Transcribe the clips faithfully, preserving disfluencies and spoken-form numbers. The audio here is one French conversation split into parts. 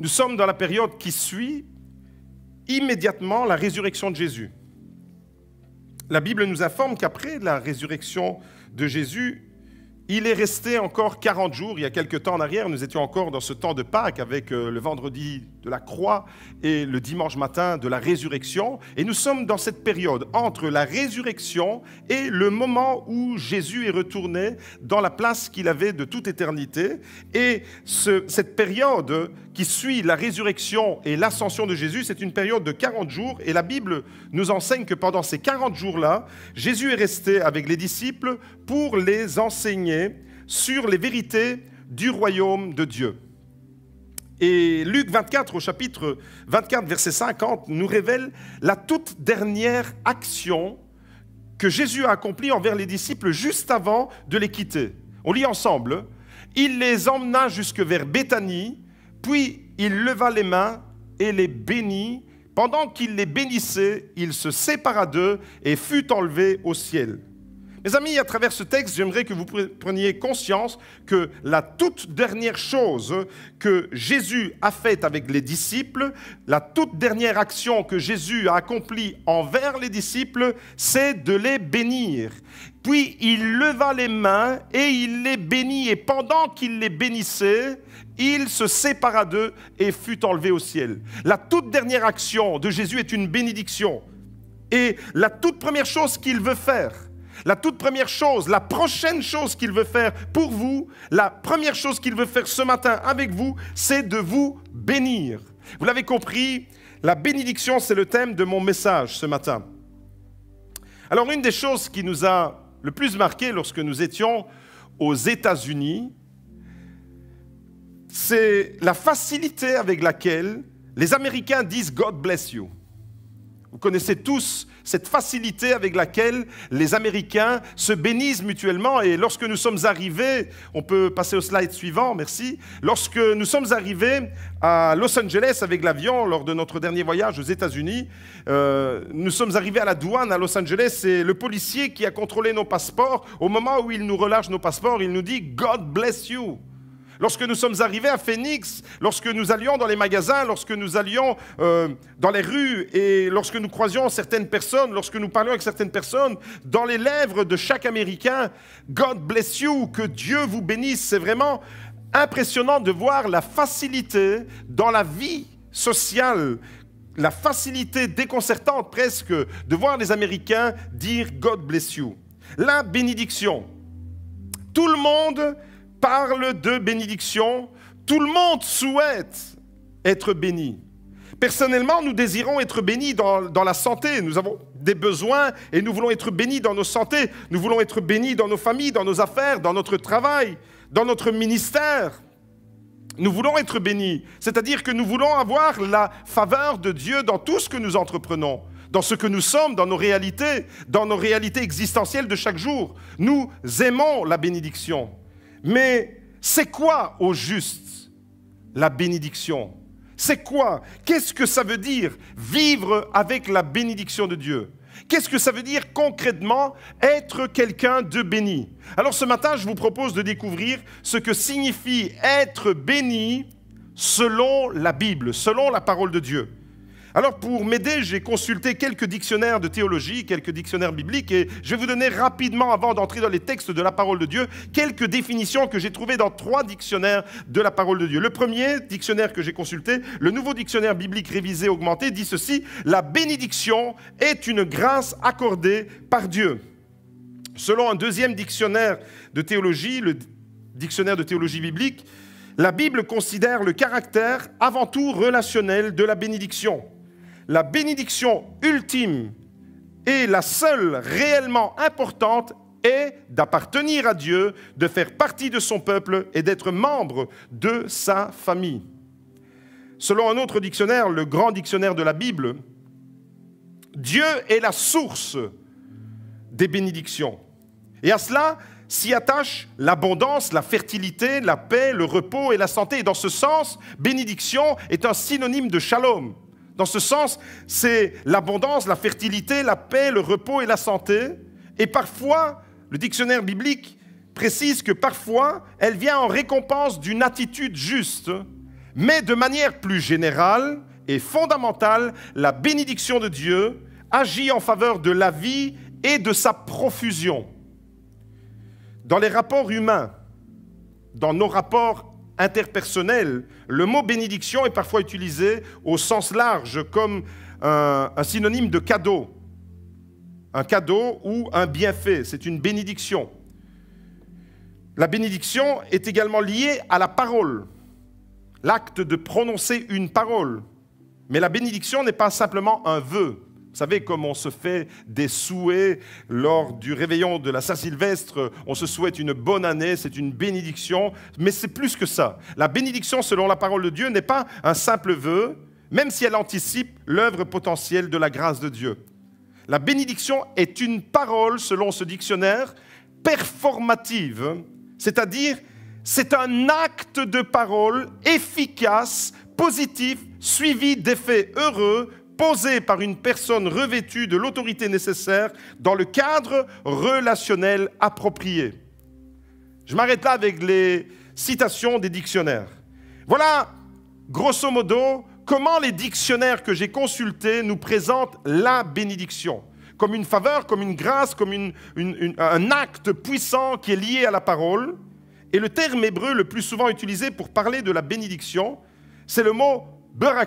Nous sommes dans la période qui suit immédiatement la résurrection de Jésus. La Bible nous informe qu'après la résurrection de Jésus, il est resté encore quarante jours. Il y a quelques temps en arrière, nous étions encore dans ce temps de Pâques avec le vendredi de la croix et le dimanche matin de la résurrection. Et nous sommes dans cette période entre la résurrection et le moment où Jésus est retourné dans la place qu'il avait de toute éternité. Et ce, cette période qui suit la résurrection et l'ascension de Jésus, c'est une période de quarante jours. Et la Bible nous enseigne que pendant ces quarante jours-là, Jésus est resté avec les disciples pour les enseigner sur les vérités du royaume de Dieu. Et Luc vingt-quatre, au chapitre vingt-quatre, verset cinquante, nous révèle la toute dernière action que Jésus a accomplie envers les disciples juste avant de les quitter. On lit ensemble. « Il les emmena jusque vers Béthanie, puis il leva les mains et les bénit. Pendant qu'il les bénissait, il se sépara d'eux et fut enlevé au ciel. » Mes amis, à travers ce texte, j'aimerais que vous preniez conscience que la toute dernière chose que Jésus a faite avec les disciples, la toute dernière action que Jésus a accomplie envers les disciples, c'est de les bénir. Puis il leva les mains et il les bénit. Et pendant qu'il les bénissait, il se sépara d'eux et fut enlevé au ciel. La toute dernière action de Jésus est une bénédiction. Et la toute première chose qu'il veut faire, la toute première chose, la prochaine chose qu'il veut faire pour vous, la première chose qu'il veut faire ce matin avec vous, c'est de vous bénir. Vous l'avez compris, la bénédiction, c'est le thème de mon message ce matin. Alors, une des choses qui nous a le plus marqué lorsque nous étions aux États-Unis, c'est la facilité avec laquelle les Américains disent « God bless you ». Vous connaissez tous cette facilité avec laquelle les Américains se bénissent mutuellement. Et lorsque nous sommes arrivés, on peut passer au slide suivant, merci. Lorsque nous sommes arrivés à Los Angeles avec l'avion, lors de notre dernier voyage aux États-Unis, euh, nous sommes arrivés à la douane à Los Angeles et le policier qui a contrôlé nos passeports, au moment où il nous relâche nos passeports, il nous dit « God bless you ». Lorsque nous sommes arrivés à Phoenix, lorsque nous allions dans les magasins, lorsque nous allions euh, dans les rues et lorsque nous croisions certaines personnes, lorsque nous parlions avec certaines personnes, dans les lèvres de chaque Américain, « God bless you », que Dieu vous bénisse. C'est vraiment impressionnant de voir la facilité dans la vie sociale, la facilité déconcertante presque de voir les Américains dire « God bless you ». La bénédiction. Tout le monde parle de bénédiction, tout le monde souhaite être béni. Personnellement, nous désirons être bénis dans, dans la santé. Nous avons des besoins et nous voulons être bénis dans nos santé. Nous voulons être bénis dans nos familles, dans nos affaires, dans notre travail, dans notre ministère. Nous voulons être bénis, c'est-à-dire que nous voulons avoir la faveur de Dieu dans tout ce que nous entreprenons, dans ce que nous sommes, dans nos réalités, dans nos réalités existentielles de chaque jour. Nous aimons la bénédiction. Mais c'est quoi au juste la bénédiction? C'est quoi? Qu'est-ce que ça veut dire vivre avec la bénédiction de Dieu? Qu'est-ce que ça veut dire concrètement être quelqu'un de béni? Alors ce matin, je vous propose de découvrir ce que signifie être béni selon la Bible, selon la parole de Dieu. Alors pour m'aider, j'ai consulté quelques dictionnaires de théologie, quelques dictionnaires bibliques et je vais vous donner rapidement, avant d'entrer dans les textes de la parole de Dieu, quelques définitions que j'ai trouvées dans trois dictionnaires de la parole de Dieu. Le premier dictionnaire que j'ai consulté, le Nouveau Dictionnaire biblique révisé augmenté, dit ceci: « La bénédiction est une grâce accordée par Dieu. » Selon un deuxième dictionnaire de théologie, le dictionnaire de théologie biblique, la Bible considère le caractère avant tout relationnel de la bénédiction. La bénédiction ultime et la seule réellement importante est d'appartenir à Dieu, de faire partie de son peuple et d'être membre de sa famille. Selon un autre dictionnaire, le grand dictionnaire de la Bible, Dieu est la source des bénédictions. Et à cela s'y attachent l'abondance, la fertilité, la paix, le repos et la santé. Et dans ce sens, bénédiction est un synonyme de shalom. Dans ce sens, c'est l'abondance, la fertilité, la paix, le repos et la santé. Et parfois, le dictionnaire biblique précise que parfois, elle vient en récompense d'une attitude juste, Mais de manière plus générale et fondamentale, la bénédiction de Dieu agit en faveur de la vie et de sa profusion. Dans les rapports humains, dans nos rapports interpersonnels, le mot bénédiction est parfois utilisé au sens large comme un, un synonyme de cadeau. Un cadeau ou un bienfait, c'est une bénédiction. La bénédiction est également liée à la parole, l'acte de prononcer une parole. Mais la bénédiction n'est pas simplement un vœu. Vous savez, comme on se fait des souhaits lors du réveillon de la Saint-Sylvestre, on se souhaite une bonne année, c'est une bénédiction, mais c'est plus que ça. La bénédiction, selon la parole de Dieu, n'est pas un simple vœu, même si elle anticipe l'œuvre potentielle de la grâce de Dieu. La bénédiction est une parole, selon ce dictionnaire, performative, c'est-à-dire c'est un acte de parole efficace, positif, suivi d'effets heureux, posé par une personne revêtue de l'autorité nécessaire dans le cadre relationnel approprié. Je m'arrête là avec les citations des dictionnaires. Voilà, grosso modo, comment les dictionnaires que j'ai consultés nous présentent la bénédiction, comme une faveur, comme une grâce, comme une, une, une, un acte puissant qui est lié à la parole. Et le terme hébreu le plus souvent utilisé pour parler de la bénédiction, c'est le mot « baraka ».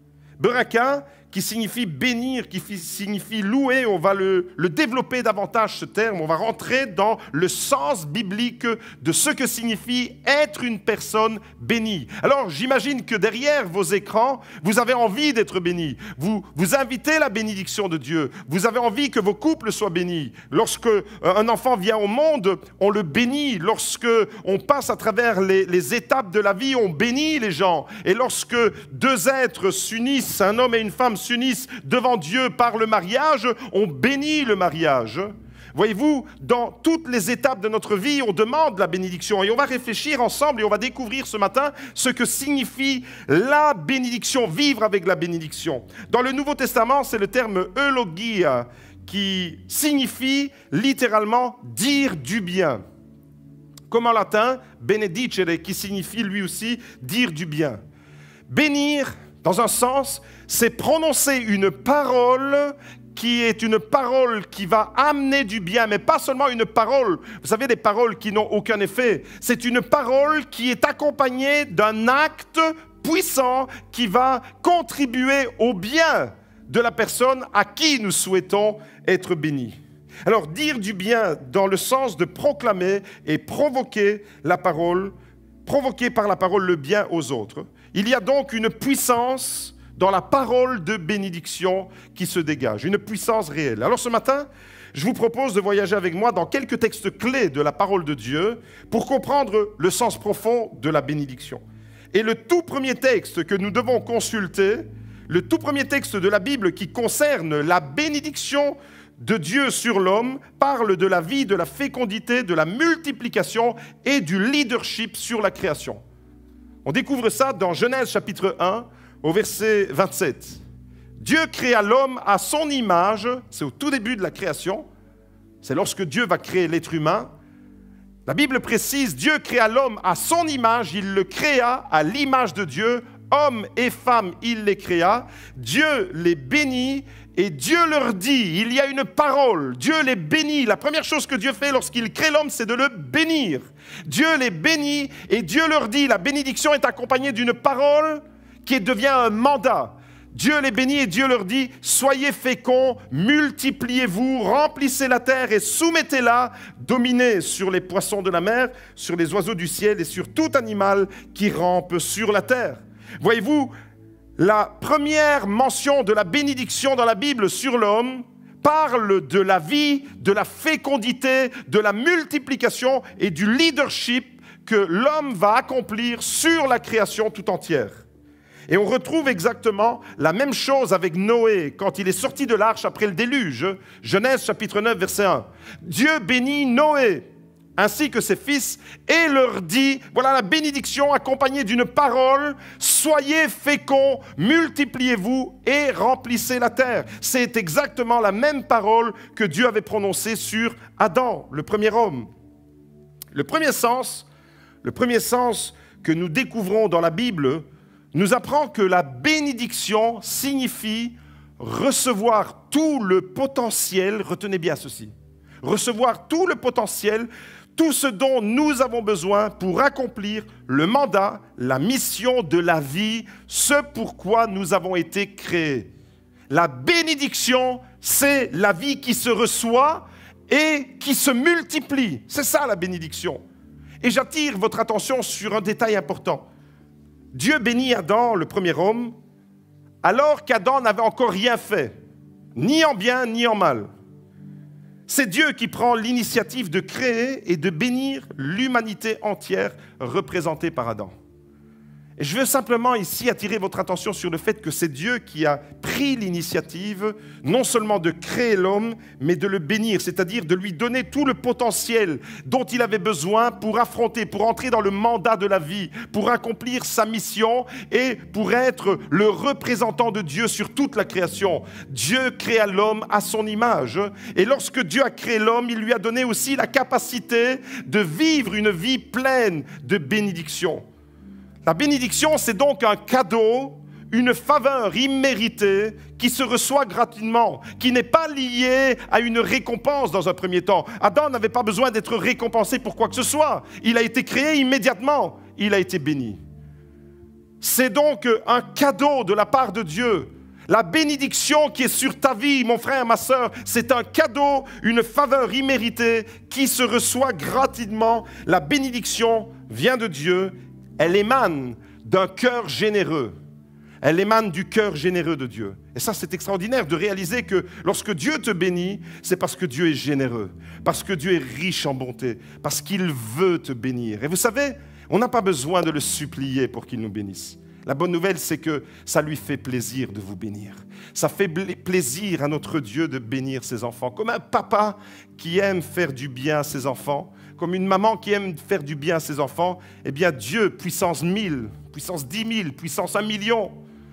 Baraka, qui signifie bénir, qui signifie louer, on va le, le développer davantage ce terme, on va rentrer dans le sens biblique de ce que signifie être une personne bénie. Alors j'imagine que derrière vos écrans, vous avez envie d'être bénis, vous, vous invitez la bénédiction de Dieu, vous avez envie que vos couples soient bénis. Lorsque un enfant vient au monde, on le bénit. Lorsque on passe à travers les, les étapes de la vie, on bénit les gens. Et lorsque deux êtres s'unissent, un homme et une femme s'unissent devant Dieu par le mariage, on bénit le mariage. Voyez-vous, dans toutes les étapes de notre vie, on demande la bénédiction. Et on va réfléchir ensemble et on va découvrir ce matin ce que signifie la bénédiction, vivre avec la bénédiction. Dans le Nouveau Testament, c'est le terme eulogia qui signifie littéralement dire du bien. Comme en latin, benedicere, qui signifie lui aussi dire du bien. Bénir, dans un sens, c'est prononcer une parole qui est une parole qui va amener du bien, mais pas seulement une parole. Vous savez, des paroles qui n'ont aucun effet. C'est une parole qui est accompagnée d'un acte puissant qui va contribuer au bien de la personne à qui nous souhaitons être bénis. Alors, dire du bien dans le sens de proclamer et provoquer la parole, provoquer par la parole le bien aux autres. Il y a donc une puissance dans la parole de bénédiction qui se dégage, une puissance réelle. Alors ce matin, je vous propose de voyager avec moi dans quelques textes clés de la parole de Dieu pour comprendre le sens profond de la bénédiction. Et le tout premier texte que nous devons consulter, le tout premier texte de la Bible qui concerne la bénédiction de Dieu sur l'homme, parle de la vie, de la fécondité, de la multiplication et du leadership sur la création. On découvre ça dans Genèse chapitre un, au verset vingt-sept. Dieu créa l'homme à son image, c'est au tout début de la création, c'est lorsque Dieu va créer l'être humain. La Bible précise, Dieu créa l'homme à son image, il le créa à l'image de Dieu, hommes et femmes, il les créa. Dieu les bénit et Dieu leur dit, il y a une parole, Dieu les bénit. La première chose que Dieu fait lorsqu'il crée l'homme, c'est de le bénir. Dieu les bénit et Dieu leur dit, la bénédiction est accompagnée d'une parole qui devient un mandat. Dieu les bénit et Dieu leur dit, soyez féconds, multipliez-vous, remplissez la terre et soumettez-la, dominez sur les poissons de la mer, sur les oiseaux du ciel et sur tout animal qui rampe sur la terre. Voyez-vous, la première mention de la bénédiction dans la Bible sur l'homme parle de la vie, de la fécondité, de la multiplication et du leadership que l'homme va accomplir sur la création tout entière. Et on retrouve exactement la même chose avec Noé quand il est sorti de l'arche après le déluge. Genèse chapitre neuf, verset un. Dieu bénit Noé ainsi que ses fils et leur dit, voilà la bénédiction accompagnée d'une parole, soyez féconds, multipliez-vous et remplissez la terre. C'est exactement la même parole que Dieu avait prononcée sur Adam, le premier homme. Le premier sens, le premier sens que nous découvrons dans la Bible nous apprend que la bénédiction signifie recevoir tout le potentiel, retenez bien ceci, recevoir tout le potentiel, tout ce dont nous avons besoin pour accomplir le mandat, la mission de la vie, ce pourquoi nous avons été créés. La bénédiction, c'est la vie qui se reçoit et qui se multiplie. C'est ça la bénédiction. Et j'attire votre attention sur un détail important. Dieu bénit Adam, le premier homme, alors qu'Adam n'avait encore rien fait, ni en bien ni en mal. C'est Dieu qui prend l'initiative de créer et de bénir l'humanité entière représentée par Adam. Et je veux simplement ici attirer votre attention sur le fait que c'est Dieu qui a pris l'initiative non seulement de créer l'homme, mais de le bénir, c'est-à-dire de lui donner tout le potentiel dont il avait besoin pour affronter, pour entrer dans le mandat de la vie, pour accomplir sa mission et pour être le représentant de Dieu sur toute la création. Dieu créa l'homme à son image. Et lorsque Dieu a créé l'homme, il lui a donné aussi la capacité de vivre une vie pleine de bénédiction. La bénédiction, c'est donc un cadeau, une faveur imméritée qui se reçoit gratuitement, qui n'est pas liée à une récompense dans un premier temps. Adam n'avait pas besoin d'être récompensé pour quoi que ce soit. Il a été créé immédiatement, il a été béni. C'est donc un cadeau de la part de Dieu. La bénédiction qui est sur ta vie, mon frère, ma sœur, c'est un cadeau, une faveur imméritée qui se reçoit gratuitement. La bénédiction vient de Dieu. Elle émane d'un cœur généreux. Elle émane du cœur généreux de Dieu. Et ça, c'est extraordinaire de réaliser que lorsque Dieu te bénit, c'est parce que Dieu est généreux, parce que Dieu est riche en bonté, parce qu'il veut te bénir. Et vous savez, on n'a pas besoin de le supplier pour qu'il nous bénisse. La bonne nouvelle, c'est que ça lui fait plaisir de vous bénir. Ça fait plaisir à notre Dieu de bénir ses enfants. Comme un papa qui aime faire du bien à ses enfants, comme une maman qui aime faire du bien à ses enfants, eh bien Dieu, puissance mille, puissance dix mille, puissance un million,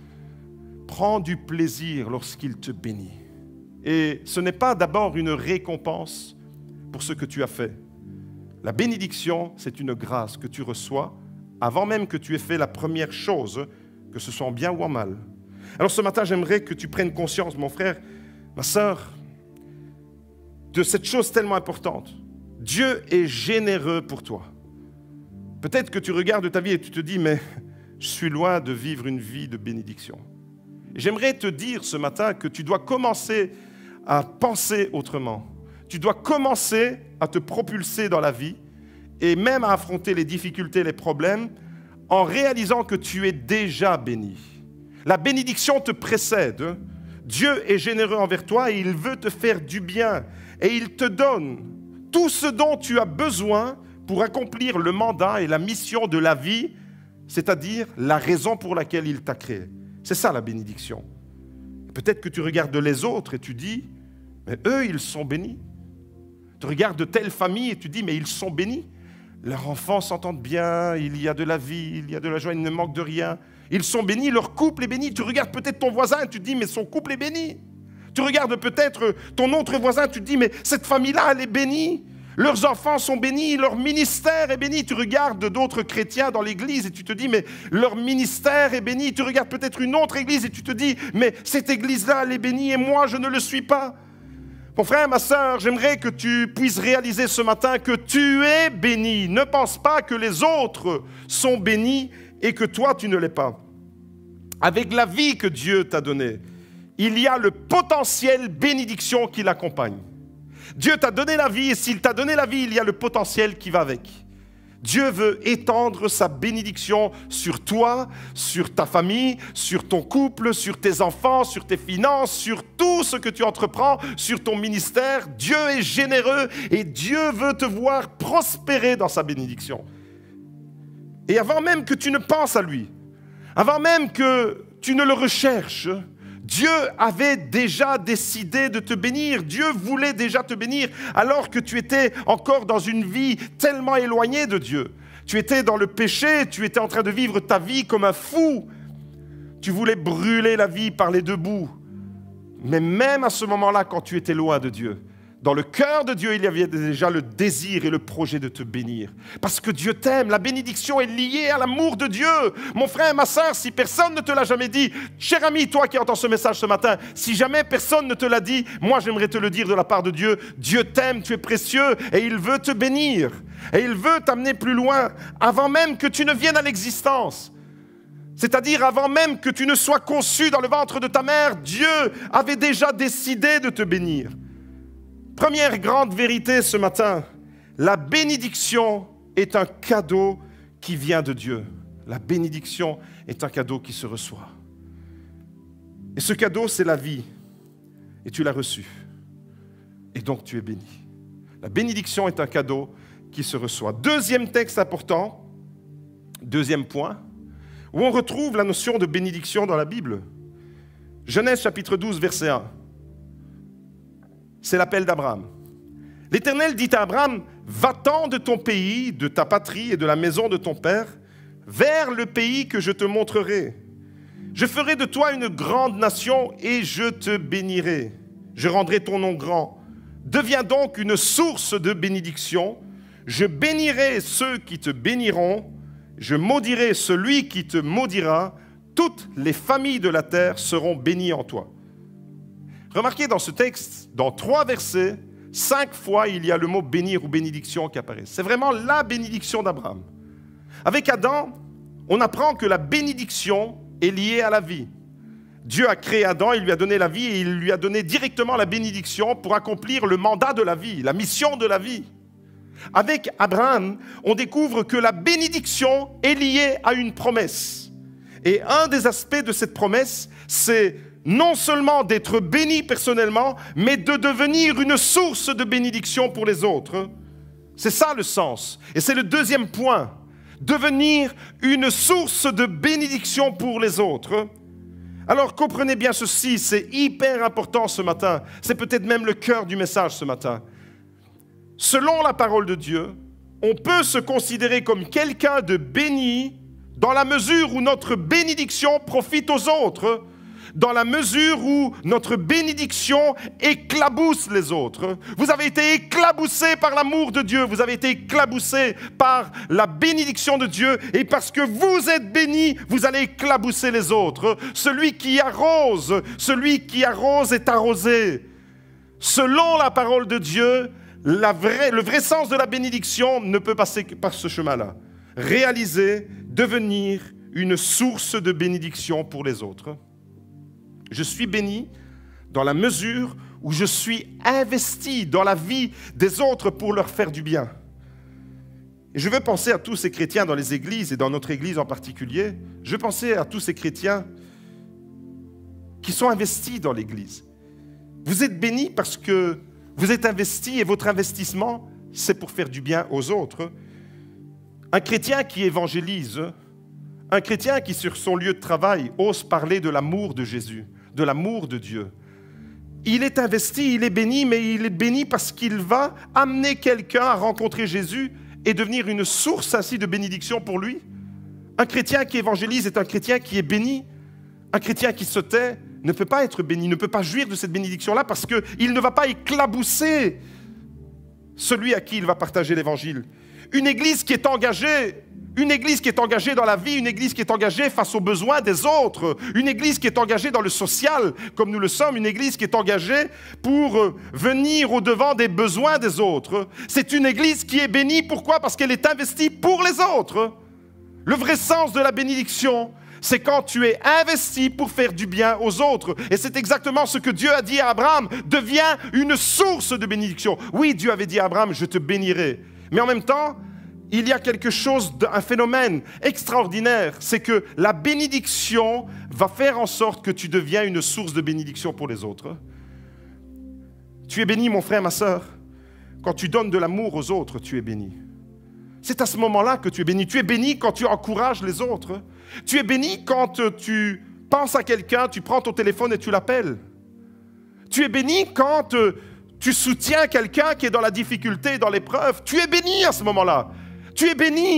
prend du plaisir lorsqu'il te bénit. Et ce n'est pas d'abord une récompense pour ce que tu as fait. La bénédiction, c'est une grâce que tu reçois avant même que tu aies fait la première chose, que ce soit en bien ou en mal. Alors ce matin, j'aimerais que tu prennes conscience, mon frère, ma sœur, de cette chose tellement importante. Dieu est généreux pour toi. Peut-être que tu regardes ta vie et tu te dis, mais je suis loin de vivre une vie de bénédiction. J'aimerais te dire ce matin que tu dois commencer à penser autrement. Tu dois commencer à te propulser dans la vie et même à affronter les difficultés, les problèmes, en réalisant que tu es déjà béni. La bénédiction te précède. Dieu est généreux envers toi et il veut te faire du bien. Et il te donne tout ce dont tu as besoin pour accomplir le mandat et la mission de la vie, c'est-à-dire la raison pour laquelle il t'a créé. C'est ça la bénédiction. Peut-être que tu regardes les autres et tu dis, mais eux, ils sont bénis. Tu regardes telle famille et tu dis, mais ils sont bénis. Leurs enfants s'entendent bien, il y a de la vie, il y a de la joie, il ne manque de rien. Ils sont bénis, leur couple est béni. Tu regardes peut-être ton voisin et tu te dis, mais son couple est béni. Tu regardes peut-être ton autre voisin, tu te dis, mais cette famille-là, elle est bénie. Leurs enfants sont bénis, leur ministère est béni. Tu regardes d'autres chrétiens dans l'église et tu te dis, mais leur ministère est béni. Tu regardes peut-être une autre église et tu te dis, mais cette église-là, elle est bénie et moi, je ne le suis pas. Mon frère, ma sœur, j'aimerais que tu puisses réaliser ce matin que tu es béni. Ne pense pas que les autres sont bénis et que toi, tu ne l'es pas. Avec la vie que Dieu t'a donnée, il y a le potentiel bénédiction qui l'accompagne. Dieu t'a donné la vie et s'il t'a donné la vie, il y a le potentiel qui va avec. Dieu veut étendre sa bénédiction sur toi, sur ta famille, sur ton couple, sur tes enfants, sur tes finances, sur tout ce que tu entreprends, sur ton ministère. Dieu est généreux et Dieu veut te voir prospérer dans sa bénédiction. Et avant même que tu ne penses à lui, avant même que tu ne le recherches, Dieu avait déjà décidé de te bénir. Dieu voulait déjà te bénir alors que tu étais encore dans une vie tellement éloignée de Dieu. Tu étais dans le péché, tu étais en train de vivre ta vie comme un fou. Tu voulais brûler la vie par les deux bouts. Mais même à ce moment-là, quand tu étais loin de Dieu, Dans le cœur de Dieu, il y avait déjà le désir et le projet de te bénir. Parce que Dieu t'aime. La bénédiction est liée à l'amour de Dieu. Mon frère, ma sœur, si personne ne te l'a jamais dit, cher ami, toi qui entends ce message ce matin, si jamais personne ne te l'a dit, moi j'aimerais te le dire de la part de Dieu. Dieu t'aime, tu es précieux et il veut te bénir. Et il veut t'amener plus loin avant même que tu ne viennes à l'existence. C'est-à-dire avant même que tu ne sois conçu dans le ventre de ta mère, Dieu avait déjà décidé de te bénir. Première grande vérité ce matin, la bénédiction est un cadeau qui vient de Dieu. La bénédiction est un cadeau qui se reçoit. Et ce cadeau, c'est la vie. Et tu l'as reçu. Et donc tu es béni. La bénédiction est un cadeau qui se reçoit. Deuxième texte important, deuxième point, où on retrouve la notion de bénédiction dans la Bible. Genèse chapitre douze, verset un. C'est l'appel d'Abraham. L'Éternel dit à Abraham, « Va-t'en de ton pays, de ta patrie et de la maison de ton père, vers le pays que je te montrerai. Je ferai de toi une grande nation et je te bénirai. Je rendrai ton nom grand. Deviens donc une source de bénédiction. Je bénirai ceux qui te béniront. Je maudirai celui qui te maudira. Toutes les familles de la terre seront bénies en toi. » Remarquez dans ce texte, dans trois versets, cinq fois, il y a le mot « bénir » ou « bénédiction » qui apparaît. C'est vraiment la bénédiction d'Abraham. Avec Adam, on apprend que la bénédiction est liée à la vie. Dieu a créé Adam, il lui a donné la vie et il lui a donné directement la bénédiction pour accomplir le mandat de la vie, la mission de la vie. Avec Abraham, on découvre que la bénédiction est liée à une promesse. Et un des aspects de cette promesse, c'est non seulement d'être béni personnellement, mais de devenir une source de bénédiction pour les autres. C'est ça le sens. Et c'est le deuxième point. Devenir une source de bénédiction pour les autres. Alors comprenez bien ceci, c'est hyper important ce matin. C'est peut-être même le cœur du message ce matin. Selon la parole de Dieu, on peut se considérer comme quelqu'un de béni dans la mesure où notre bénédiction profite aux autres, dans la mesure où notre bénédiction éclabousse les autres. Vous avez été éclaboussés par l'amour de Dieu, vous avez été éclaboussés par la bénédiction de Dieu, et parce que vous êtes bénis, vous allez éclabousser les autres. Celui qui arrose, celui qui arrose est arrosé. Selon la parole de Dieu, la vraie, le vrai sens de la bénédiction ne peut passer que par ce chemin-là. Réaliser, devenir une source de bénédiction pour les autres. Je suis béni dans la mesure où je suis investi dans la vie des autres pour leur faire du bien. Et je veux penser à tous ces chrétiens dans les églises et dans notre église en particulier. Je veux penser à tous ces chrétiens qui sont investis dans l'église. Vous êtes bénis parce que vous êtes investis et votre investissement, c'est pour faire du bien aux autres. Un chrétien qui évangélise, un chrétien qui sur son lieu de travail ose parler de l'amour de Jésus, de l'amour de Dieu. Il est investi, il est béni, mais il est béni parce qu'il va amener quelqu'un à rencontrer Jésus et devenir une source ainsi de bénédiction pour lui. Un chrétien qui évangélise est un chrétien qui est béni. Un chrétien qui se tait ne peut pas être béni, ne peut pas jouir de cette bénédiction-là parce qu'il ne va pas éclabousser celui à qui il va partager l'évangile. Une église qui est engagée Une église qui est engagée dans la vie, une église qui est engagée face aux besoins des autres, une église qui est engagée dans le social, comme nous le sommes, une église qui est engagée pour venir au-devant des besoins des autres. C'est une église qui est bénie, pourquoi? Parce qu'elle est investie pour les autres. Le vrai sens de la bénédiction, c'est quand tu es investi pour faire du bien aux autres. Et c'est exactement ce que Dieu a dit à Abraham, deviens une source de bénédiction. Oui, Dieu avait dit à Abraham, je te bénirai. Mais en même temps, il y a quelque chose, un phénomène extraordinaire, c'est que la bénédiction va faire en sorte que tu deviens une source de bénédiction pour les autres. Tu es béni, mon frère, ma sœur. Quand tu donnes de l'amour aux autres, tu es béni. C'est à ce moment-là que tu es béni. Tu es béni quand tu encourages les autres. Tu es béni quand tu penses à quelqu'un, tu prends ton téléphone et tu l'appelles. Tu es béni quand tu soutiens quelqu'un qui est dans la difficulté, dans l'épreuve. Tu es béni à ce moment-là. Tu es béni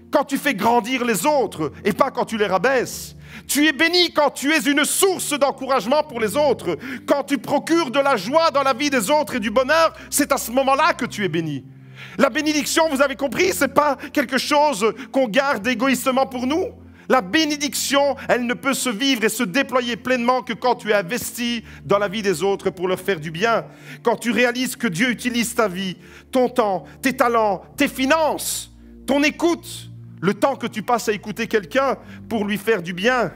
quand tu fais grandir les autres et pas quand tu les rabaisses. Tu es béni quand tu es une source d'encouragement pour les autres. Quand tu procures de la joie dans la vie des autres et du bonheur, c'est à ce moment-là que tu es béni. La bénédiction, vous avez compris, ce n'est pas quelque chose qu'on garde égoïstement pour nous. La bénédiction, elle ne peut se vivre et se déployer pleinement que quand tu es investi dans la vie des autres pour leur faire du bien. Quand tu réalises que Dieu utilise ta vie, ton temps, tes talents, tes finances, ton écoute, le temps que tu passes à écouter quelqu'un pour lui faire du bien.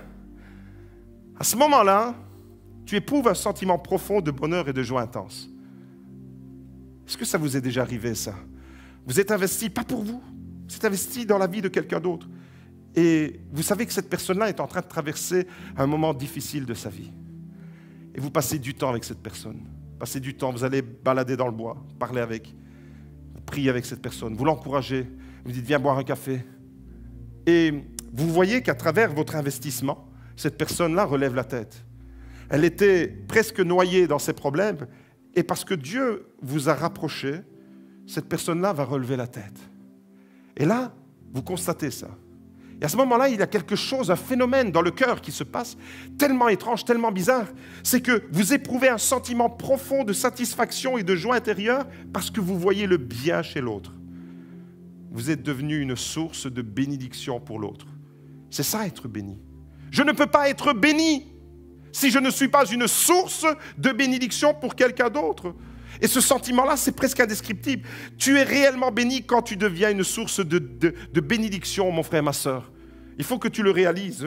À ce moment-là, tu éprouves un sentiment profond de bonheur et de joie intense. Est-ce que ça vous est déjà arrivé, ça? Vous êtes investi, pas pour vous, vous êtes investi dans la vie de quelqu'un d'autre. Et vous savez que cette personne-là est en train de traverser un moment difficile de sa vie. Et vous passez du temps avec cette personne. Passez du temps, vous allez balader dans le bois, parler avec, vous priez avec cette personne, vous l'encouragez, vous dites viens boire un café. Et vous voyez qu'à travers votre investissement, cette personne-là relève la tête. Elle était presque noyée dans ses problèmes, et parce que Dieu vous a rapprochés, cette personne-là va relever la tête. Et là, vous constatez ça. Et à ce moment-là, il y a quelque chose, un phénomène dans le cœur qui se passe, tellement étrange, tellement bizarre, c'est que vous éprouvez un sentiment profond de satisfaction et de joie intérieure parce que vous voyez le bien chez l'autre. Vous êtes devenu une source de bénédiction pour l'autre. C'est ça, être béni. Je ne peux pas être béni si je ne suis pas une source de bénédiction pour quelqu'un d'autre. Et ce sentiment-là, c'est presque indescriptible. Tu es réellement béni quand tu deviens une source de, de, de bénédiction, mon frère, ma sœur. Il faut que tu le réalises.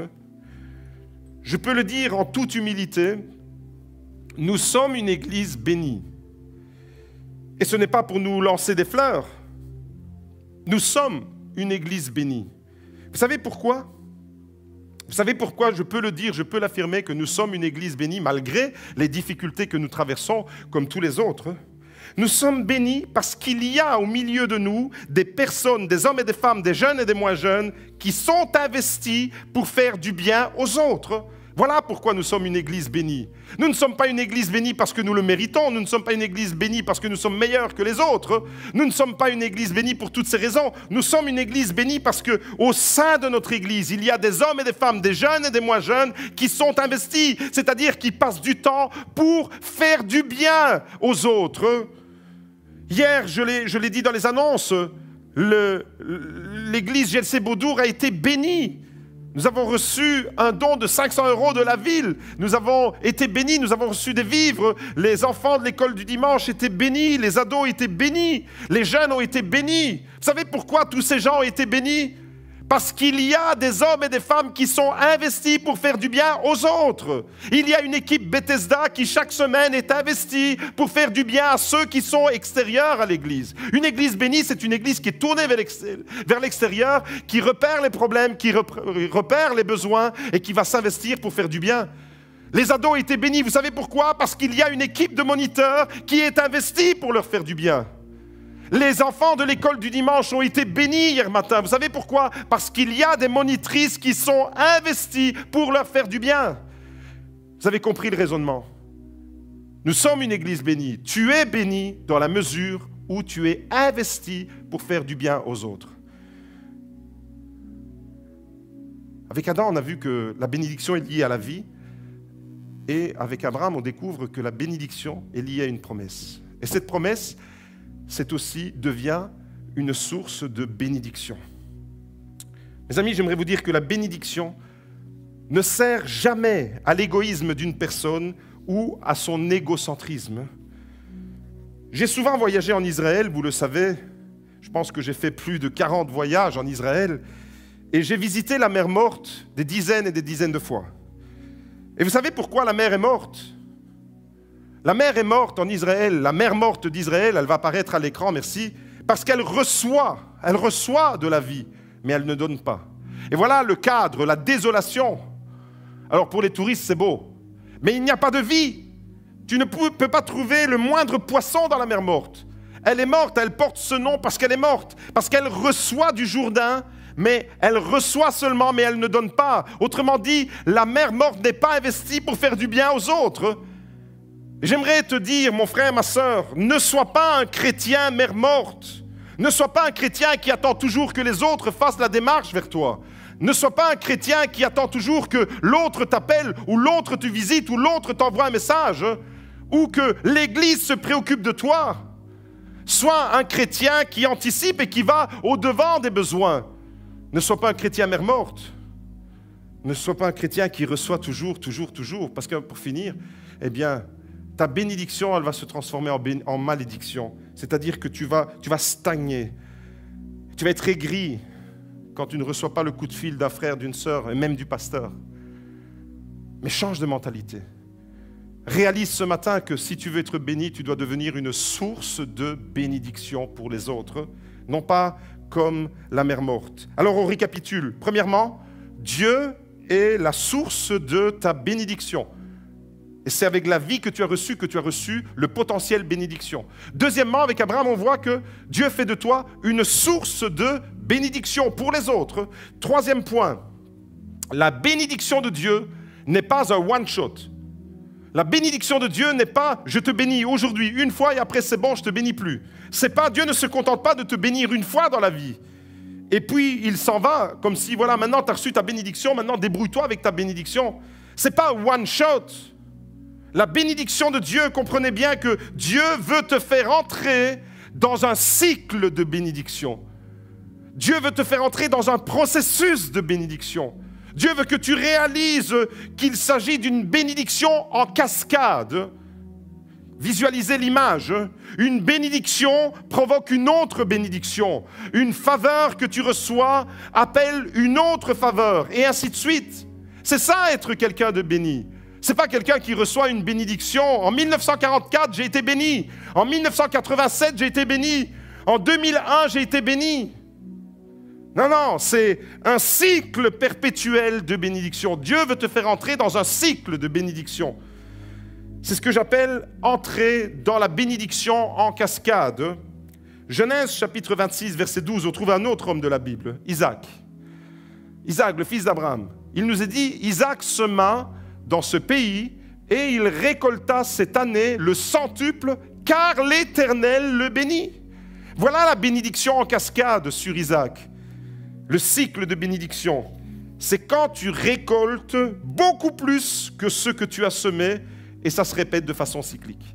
Je peux le dire en toute humilité, nous sommes une église bénie. Et ce n'est pas pour nous lancer des fleurs. Nous sommes une église bénie. Vous savez pourquoi ? Vous savez pourquoi je peux le dire, je peux l'affirmer que nous sommes une église bénie malgré les difficultés que nous traversons comme tous les autres. Nous sommes bénis parce qu'il y a au milieu de nous des personnes, des hommes et des femmes, des jeunes et des moins jeunes qui sont investis pour faire du bien aux autres. Voilà pourquoi nous sommes une église bénie. Nous ne sommes pas une église bénie parce que nous le méritons, nous ne sommes pas une église bénie parce que nous sommes meilleurs que les autres, nous ne sommes pas une église bénie pour toutes ces raisons, nous sommes une église bénie parce qu'au sein de notre église, il y a des hommes et des femmes, des jeunes et des moins jeunes qui sont investis, c'est-à-dire qui passent du temps pour faire du bien aux autres. Hier, je l'ai, je l'ai dit dans les annonces, le, l'église G L C Beaudour a été bénie. Nous avons reçu un don de cinq cents euros de la ville. Nous avons été bénis, nous avons reçu des vivres. Les enfants de l'école du dimanche étaient bénis, les ados étaient bénis, les jeunes ont été bénis. Vous savez pourquoi tous ces gens ont été bénis? Parce qu'il y a des hommes et des femmes qui sont investis pour faire du bien aux autres. Il y a une équipe Bethesda qui chaque semaine est investie pour faire du bien à ceux qui sont extérieurs à l'église. Une église bénie, c'est une église qui est tournée vers l'extérieur, qui repère les problèmes, qui repère les besoins et qui va s'investir pour faire du bien. Les ados étaient bénis, vous savez pourquoi? Parce qu'il y a une équipe de moniteurs qui est investie pour leur faire du bien. Les enfants de l'école du dimanche ont été bénis hier matin. Vous savez pourquoi? Parce qu'il y a des monitrices qui sont investies pour leur faire du bien. Vous avez compris le raisonnement. Nous sommes une église bénie. Tu es béni dans la mesure où tu es investi pour faire du bien aux autres. Avec Adam, on a vu que la bénédiction est liée à la vie. Et avec Abraham, on découvre que la bénédiction est liée à une promesse. Et cette promesse, c'est aussi, devient une source de bénédiction. Mes amis, j'aimerais vous dire que la bénédiction ne sert jamais à l'égoïsme d'une personne ou à son égocentrisme. J'ai souvent voyagé en Israël, vous le savez, je pense que j'ai fait plus de quarante voyages en Israël, et j'ai visité la mer Morte des dizaines et des dizaines de fois. Et vous savez pourquoi la mer est morte ? La mer est morte en Israël, la mer morte d'Israël, elle va apparaître à l'écran, merci, parce qu'elle reçoit, elle reçoit de la vie, mais elle ne donne pas. Et voilà le cadre, la désolation. Alors pour les touristes, c'est beau, mais il n'y a pas de vie. Tu ne peux pas trouver le moindre poisson dans la mer morte. Elle est morte, elle porte ce nom parce qu'elle est morte, parce qu'elle reçoit du Jourdain, mais elle reçoit seulement, mais elle ne donne pas. Autrement dit, la mer morte n'est pas investie pour faire du bien aux autres. J'aimerais te dire, mon frère, ma sœur, ne sois pas un chrétien mer morte. Ne sois pas un chrétien qui attend toujours que les autres fassent la démarche vers toi. Ne sois pas un chrétien qui attend toujours que l'autre t'appelle, ou l'autre te visite, ou l'autre t'envoie un message, ou que l'Église se préoccupe de toi. Sois un chrétien qui anticipe et qui va au-devant des besoins. Ne sois pas un chrétien mère morte. Ne sois pas un chrétien qui reçoit toujours, toujours, toujours. Parce que pour finir, eh bien, ta bénédiction, elle va se transformer en, béni- en malédiction. C'est-à-dire que tu vas, tu vas stagner. Tu vas être aigri quand tu ne reçois pas le coup de fil d'un frère, d'une sœur, et même du pasteur. Mais change de mentalité. Réalise ce matin que si tu veux être béni, tu dois devenir une source de bénédiction pour les autres, non pas comme la mère morte. Alors on récapitule. Premièrement, Dieu est la source de ta bénédiction. Et c'est avec la vie que tu as reçue que tu as reçu le potentiel bénédiction. Deuxièmement, avec Abraham, on voit que Dieu fait de toi une source de bénédiction pour les autres. Troisième point, la bénédiction de Dieu n'est pas un one-shot. La bénédiction de Dieu n'est pas « je te bénis aujourd'hui une fois et après c'est bon, je ne te bénis plus ». C'est pas, Dieu ne se contente pas de te bénir une fois dans la vie. Et puis il s'en va comme si, voilà, maintenant tu as reçu ta bénédiction, maintenant débrouille-toi avec ta bénédiction. Ce n'est pas one-shot. La bénédiction de Dieu, comprenez bien que Dieu veut te faire entrer dans un cycle de bénédiction. Dieu veut te faire entrer dans un processus de bénédiction. Dieu veut que tu réalises qu'il s'agit d'une bénédiction en cascade. Visualisez l'image. Une bénédiction provoque une autre bénédiction. Une faveur que tu reçois appelle une autre faveur, et ainsi de suite. C'est ça, être quelqu'un de béni. Ce n'est pas quelqu'un qui reçoit une bénédiction. En mille neuf cent quarante-quatre, j'ai été béni. En mille neuf cent quatre-vingt-sept, j'ai été béni. En deux mille un, j'ai été béni. Non, non, c'est un cycle perpétuel de bénédiction. Dieu veut te faire entrer dans un cycle de bénédiction. C'est ce que j'appelle entrer dans la bénédiction en cascade. Genèse chapitre vingt-six, verset douze, on trouve un autre homme de la Bible, Isaac. Isaac, le fils d'Abraham. Il nous est dit, Isaac sema dans ce pays et il récolta cette année le centuple, car l'Éternel le bénit. Voilà la bénédiction en cascade sur Isaac. Le cycle de bénédiction, c'est quand tu récoltes beaucoup plus que ce que tu as semé, et ça se répète de façon cyclique.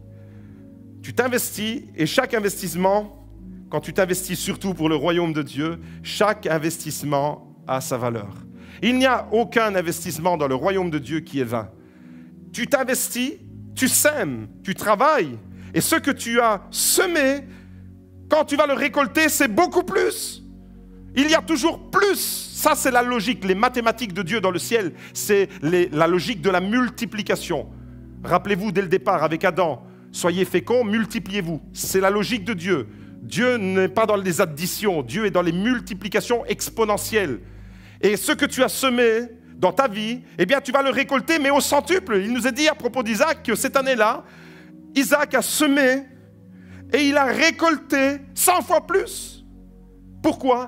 Tu t'investis, et chaque investissement, quand tu t'investis surtout pour le royaume de Dieu, chaque investissement a sa valeur. Il n'y a aucun investissement dans le royaume de Dieu qui est vain. Tu t'investis, tu sèmes, tu travailles, et ce que tu as semé, quand tu vas le récolter, c'est beaucoup plus. Il y a toujours plus. Ça, c'est la logique, les mathématiques de Dieu dans le ciel. C'est les, la logique de la multiplication. Rappelez-vous dès le départ avec Adam, soyez féconds, multipliez-vous. C'est la logique de Dieu. Dieu n'est pas dans les additions, Dieu est dans les multiplications exponentielles. Et ce que tu as semé dans ta vie, eh bien, tu vas le récolter, mais au centuple. Il nous est dit à propos d'Isaac que cette année-là, Isaac a semé et il a récolté cent fois plus. Pourquoi ?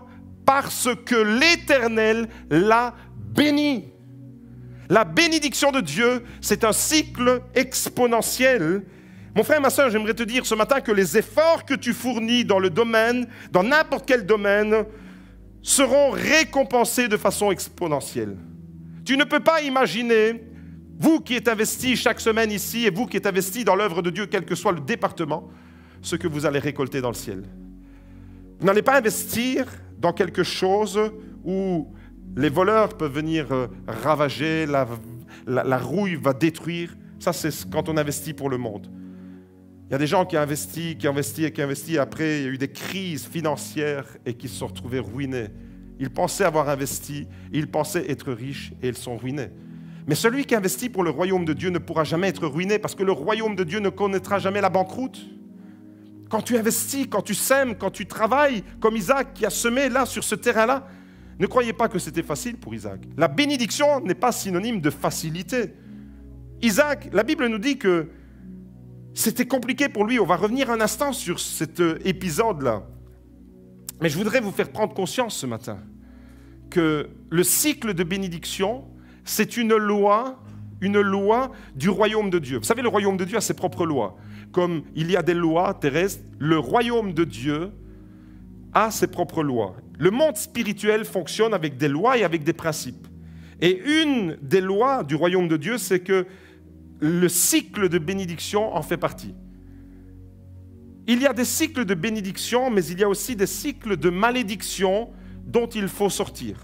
Parce que l'Éternel l'a béni. La bénédiction de Dieu, c'est un cycle exponentiel. Mon frère et ma soeur, j'aimerais te dire ce matin que les efforts que tu fournis dans le domaine, dans n'importe quel domaine, seront récompensés de façon exponentielle. Tu ne peux pas imaginer, vous qui êtes investis chaque semaine ici et vous qui êtes investis dans l'œuvre de Dieu, quel que soit le département, ce que vous allez récolter dans le ciel. Vous n'allez pas investir dans quelque chose où les voleurs peuvent venir ravager, la, la, la rouille va détruire. Ça, c'est quand on investit pour le monde. Il y a des gens qui ont investi, qui ont investi et qui ont investi, et après, il y a eu des crises financières et qui se sont retrouvés ruinés. Ils pensaient avoir investi, ils pensaient être riches et ils sont ruinés. Mais celui qui investit pour le royaume de Dieu ne pourra jamais être ruiné parce que le royaume de Dieu ne connaîtra jamais la banqueroute. Quand tu investis, quand tu sèmes, quand tu travailles, comme Isaac qui a semé là, sur ce terrain-là, ne croyez pas que c'était facile pour Isaac. La bénédiction n'est pas synonyme de facilité. Isaac, la Bible nous dit que c'était compliqué pour lui. On va revenir un instant sur cet épisode-là. Mais je voudrais vous faire prendre conscience ce matin que le cycle de bénédiction, c'est une loi, une loi du royaume de Dieu. Vous savez, le royaume de Dieu a ses propres lois. Comme il y a des lois terrestres, le royaume de Dieu a ses propres lois. Le monde spirituel fonctionne avec des lois et avec des principes. Et une des lois du royaume de Dieu, c'est que le cycle de bénédiction en fait partie. Il y a des cycles de bénédiction, mais il y a aussi des cycles de malédiction dont il faut sortir.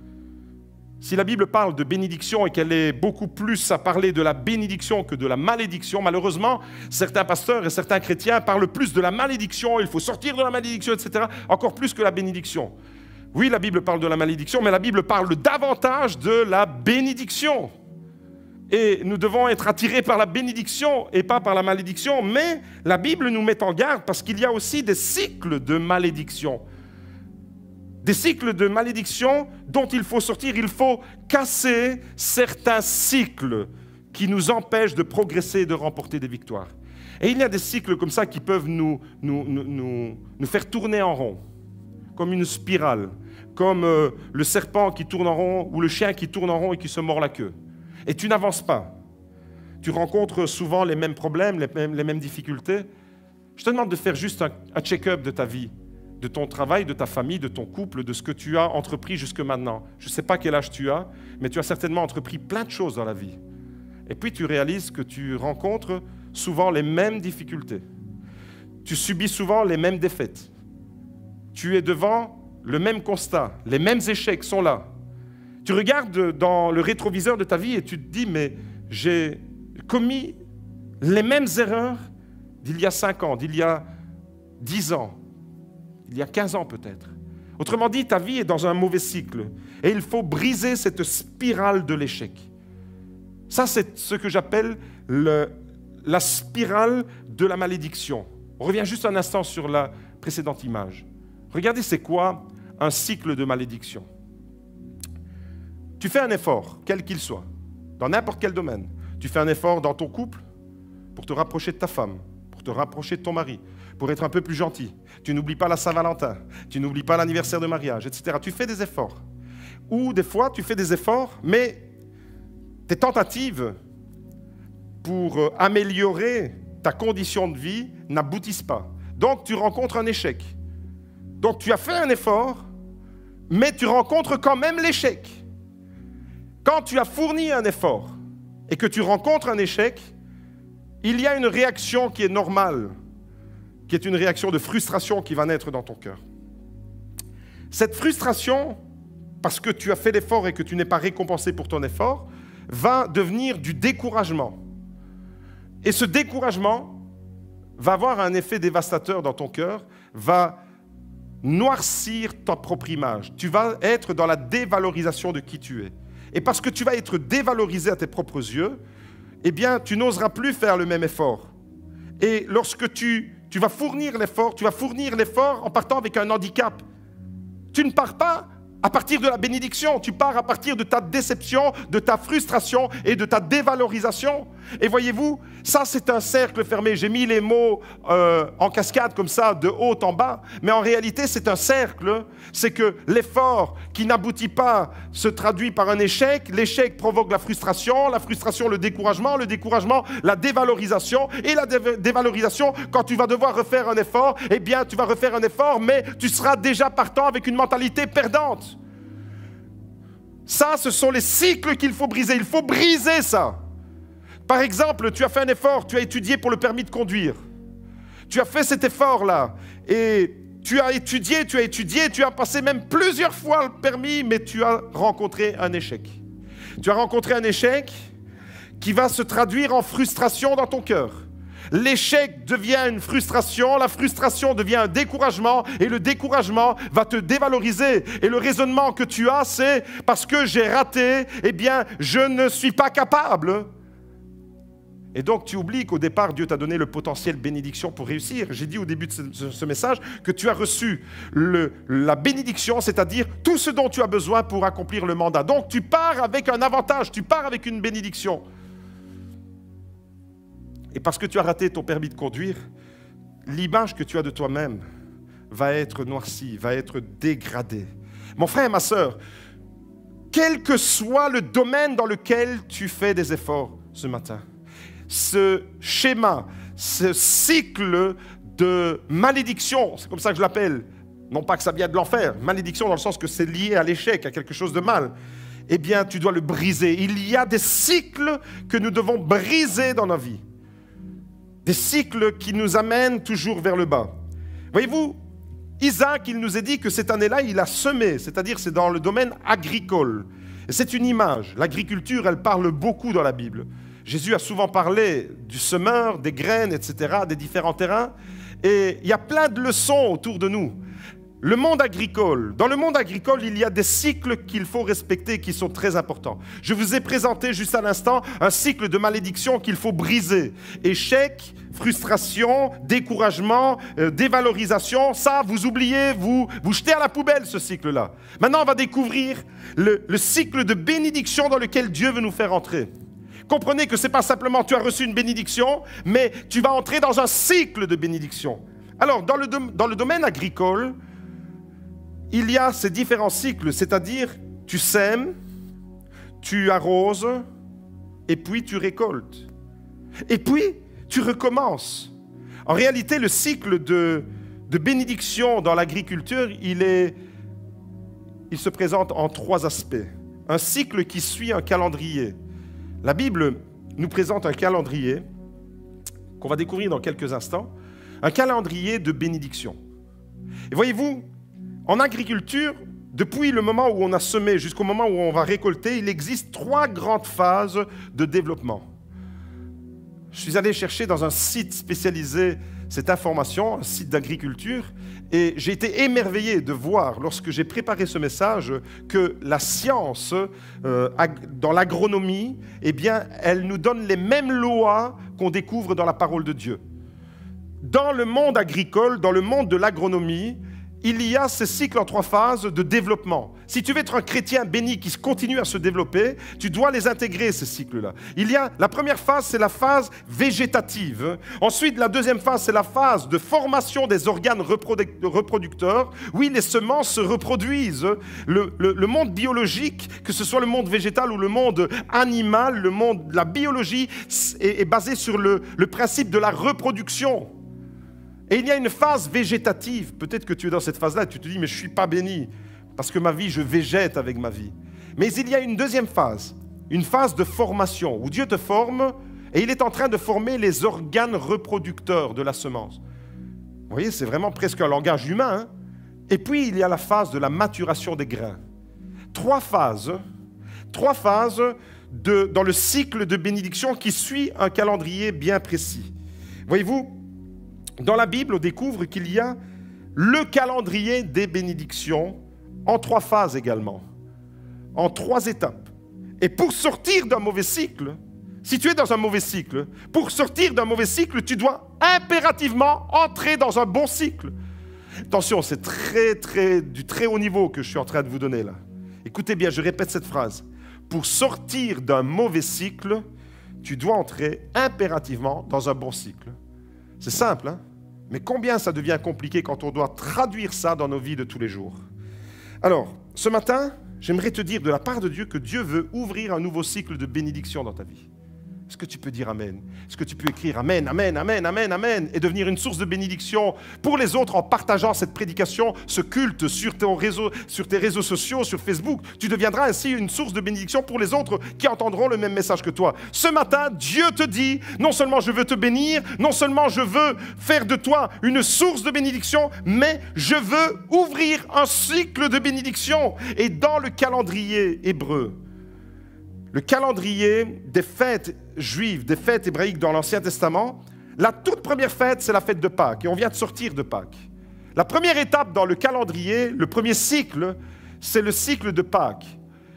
Si la Bible parle de bénédiction et qu'elle est beaucoup plus à parler de la bénédiction que de la malédiction, malheureusement, certains pasteurs et certains chrétiens parlent plus de la malédiction, il faut sortir de la malédiction, et cetera, encore plus que la bénédiction. Oui, la Bible parle de la malédiction, mais la Bible parle davantage de la bénédiction. Et nous devons être attirés par la bénédiction et pas par la malédiction, mais la Bible nous met en garde parce qu'il y a aussi des cycles de malédiction. Des cycles de malédiction dont il faut sortir. Il faut casser certains cycles qui nous empêchent de progresser et de remporter des victoires. Et il y a des cycles comme ça qui peuvent nous, nous, nous, nous, nous faire tourner en rond, comme une spirale, comme euh, le serpent qui tourne en rond ou le chien qui tourne en rond et qui se mord la queue. Et tu n'avances pas. Tu rencontres souvent les mêmes problèmes, les mêmes, les mêmes difficultés. Je te demande de faire juste un, un check-up de ta vie, de ton travail, de ta famille, de ton couple, de ce que tu as entrepris jusque maintenant. Je ne sais pas quel âge tu as, mais tu as certainement entrepris plein de choses dans la vie. Et puis tu réalises que tu rencontres souvent les mêmes difficultés. Tu subis souvent les mêmes défaites. Tu es devant le même constat. Les mêmes échecs sont là. Tu regardes dans le rétroviseur de ta vie et tu te dis, mais j'ai commis les mêmes erreurs d'il y a cinq ans, d'il y a dix ans, il y a quinze ans peut-être. Autrement dit, ta vie est dans un mauvais cycle. Et il faut briser cette spirale de l'échec. Ça, c'est ce que j'appelle le, la spirale de la malédiction. On revient juste un instant sur la précédente image. Regardez, c'est quoi un cycle de malédiction? Tu fais un effort, quel qu'il soit, dans n'importe quel domaine. Tu fais un effort dans ton couple pour te rapprocher de ta femme, pour te rapprocher de ton mari, pour être un peu plus gentil. Tu n'oublies pas la Saint-Valentin, tu n'oublies pas l'anniversaire de mariage, et cetera. Tu fais des efforts. Ou des fois, tu fais des efforts, mais tes tentatives pour améliorer ta condition de vie n'aboutissent pas. Donc, tu rencontres un échec. Donc, tu as fait un effort, mais tu rencontres quand même l'échec. Quand tu as fourni un effort et que tu rencontres un échec, il y a une réaction qui est normale, qui est une réaction de frustration qui va naître dans ton cœur. Cette frustration, parce que tu as fait l'effort et que tu n'es pas récompensé pour ton effort, va devenir du découragement. Et ce découragement va avoir un effet dévastateur dans ton cœur, va noircir ta propre image. Tu vas être dans la dévalorisation de qui tu es. Et parce que tu vas être dévalorisé à tes propres yeux, eh bien, tu n'oseras plus faire le même effort. Et lorsque tu, tu vas fournir l'effort, tu vas fournir l'effort en partant avec un handicap. Tu ne pars pas à partir de la bénédiction, tu pars à partir de ta déception, de ta frustration et de ta dévalorisation. Et voyez-vous, ça c'est un cercle fermé. J'ai mis les mots euh, en cascade comme ça, de haut en bas, mais en réalité c'est un cercle. C'est que l'effort qui n'aboutit pas se traduit par un échec, l'échec provoque la frustration, la frustration le découragement, le découragement la dévalorisation, et la dé- dévalorisation, quand tu vas devoir refaire un effort, eh bien tu vas refaire un effort, mais tu seras déjà partant avec une mentalité perdante. Ça, ce sont les cycles qu'il faut briser. Il faut briser ça. Par exemple, tu as fait un effort, tu as étudié pour le permis de conduire. Tu as fait cet effort-là et tu as étudié, tu as étudié, tu as passé même plusieurs fois le permis, mais tu as rencontré un échec. Tu as rencontré un échec qui va se traduire en frustration dans ton cœur. L'échec devient une frustration, la frustration devient un découragement et le découragement va te dévaloriser. Et le raisonnement que tu as, c'est parce que j'ai raté, eh bien, je ne suis pas capable. Et donc, tu oublies qu'au départ, Dieu t'a donné le potentiel bénédiction pour réussir. J'ai dit au début de ce, ce message que tu as reçu le, la bénédiction, c'est-à-dire tout ce dont tu as besoin pour accomplir le mandat. Donc, tu pars avec un avantage, tu pars avec une bénédiction. Et parce que tu as raté ton permis de conduire, l'image que tu as de toi-même va être noircie, va être dégradée. Mon frère et ma sœur, quel que soit le domaine dans lequel tu fais des efforts ce matin, ce schéma, ce cycle de malédiction, c'est comme ça que je l'appelle, non pas que ça vient de l'enfer, malédiction dans le sens que c'est lié à l'échec, à quelque chose de mal, eh bien, tu dois le briser. Il y a des cycles que nous devons briser dans nos vies. Des cycles qui nous amènent toujours vers le bas. Voyez-vous, Isaac, il nous est dit que cette année-là, il a semé, c'est-à-dire c'est dans le domaine agricole. Et c'est une image. L'agriculture, elle parle beaucoup dans la Bible. Jésus a souvent parlé du semeur, des graines, et cetera, des différents terrains. Et il y a plein de leçons autour de nous. Le monde agricole, dans le monde agricole, il y a des cycles qu'il faut respecter qui sont très importants. Je vous ai présenté juste à l'instant un cycle de malédiction qu'il faut briser. Échec, frustration, découragement, euh, dévalorisation, ça, vous oubliez, vous, vous jetez à la poubelle ce cycle-là. Maintenant, on va découvrir le, le cycle de bénédiction dans lequel Dieu veut nous faire entrer. Comprenez que ce n'est pas simplement tu as reçu une bénédiction, mais tu vas entrer dans un cycle de bénédiction. Alors, dans le, dans le domaine agricole, il y a ces différents cycles, c'est-à-dire tu sèmes, tu arroses, et puis tu récoltes. Et puis, tu recommences. En réalité, le cycle de, de bénédiction dans l'agriculture, il, est, il se présente en trois aspects. Un cycle qui suit un calendrier. La Bible nous présente un calendrier qu'on va découvrir dans quelques instants, un calendrier de bénédiction. Et voyez-vous, en agriculture, depuis le moment où on a semé jusqu'au moment où on va récolter, il existe trois grandes phases de développement. Je suis allé chercher dans un site spécialisé cette information, un site d'agriculture, et j'ai été émerveillé de voir, lorsque j'ai préparé ce message, que la science, euh, dans l'agronomie, eh bien, elle nous donne les mêmes lois qu'on découvre dans la parole de Dieu. Dans le monde agricole, dans le monde de l'agronomie, il y a ce cycle en trois phases de développement. Si tu veux être un chrétien béni qui continue à se développer, tu dois les intégrer, ces cycles-là. Il y a la première phase, c'est la phase végétative. Ensuite, la deuxième phase, c'est la phase de formation des organes reproducteurs. Oui, les semences se reproduisent. Le, le, le monde biologique, que ce soit le monde végétal ou le monde animal, le monde de la biologie est, est basé sur le, le principe de la reproduction. Et il y a une phase végétative. Peut-être que tu es dans cette phase-là et tu te dis, mais je ne suis pas béni, parce que ma vie, je végète avec ma vie. Mais il y a une deuxième phase, une phase de formation, où Dieu te forme et il est en train de former les organes reproducteurs de la semence. Vous voyez, c'est vraiment presque un langage humain. Hein? Et puis, il y a la phase de la maturation des grains. Trois phases, trois phases de, dans le cycle de bénédiction qui suit un calendrier bien précis. Voyez-vous, dans la Bible, on découvre qu'il y a le calendrier des bénédictions en trois phases également, en trois étapes. Et pour sortir d'un mauvais cycle, si tu es dans un mauvais cycle, pour sortir d'un mauvais cycle, tu dois impérativement entrer dans un bon cycle. Attention, c'est très, très, du très haut niveau que je suis en train de vous donner là. Écoutez bien, je répète cette phrase. Pour sortir d'un mauvais cycle, tu dois entrer impérativement dans un bon cycle. C'est simple, hein? Mais combien ça devient compliqué quand on doit traduire ça dans nos vies de tous les jours. Alors, ce matin, j'aimerais te dire de la part de Dieu que Dieu veut ouvrir un nouveau cycle de bénédiction dans ta vie. Est-ce que tu peux dire Amen? Est-ce que tu peux écrire Amen, Amen, Amen, Amen, Amen et devenir une source de bénédiction pour les autres en partageant cette prédication, ce culte sur, ton réseau, sur tes réseaux sociaux, sur Facebook? Tu deviendras ainsi une source de bénédiction pour les autres qui entendront le même message que toi. Ce matin, Dieu te dit, non seulement je veux te bénir, non seulement je veux faire de toi une source de bénédiction, mais je veux ouvrir un cycle de bénédiction. Et dans le calendrier hébreu, le calendrier des fêtes juives, des fêtes hébraïques dans l'Ancien Testament, la toute première fête, c'est la fête de Pâques. Et on vient de sortir de Pâques. La première étape dans le calendrier, le premier cycle, c'est le cycle de Pâques.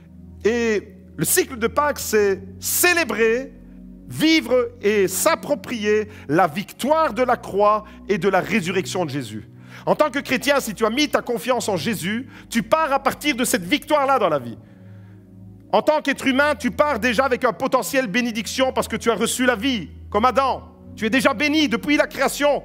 Et le cycle de Pâques, c'est célébrer, vivre et s'approprier la victoire de la croix et de la résurrection de Jésus. En tant que chrétien, si tu as mis ta confiance en Jésus, tu pars à partir de cette victoire-là dans la vie. En tant qu'être humain, tu pars déjà avec un potentiel bénédiction parce que tu as reçu la vie, comme Adam. Tu es déjà béni depuis la création.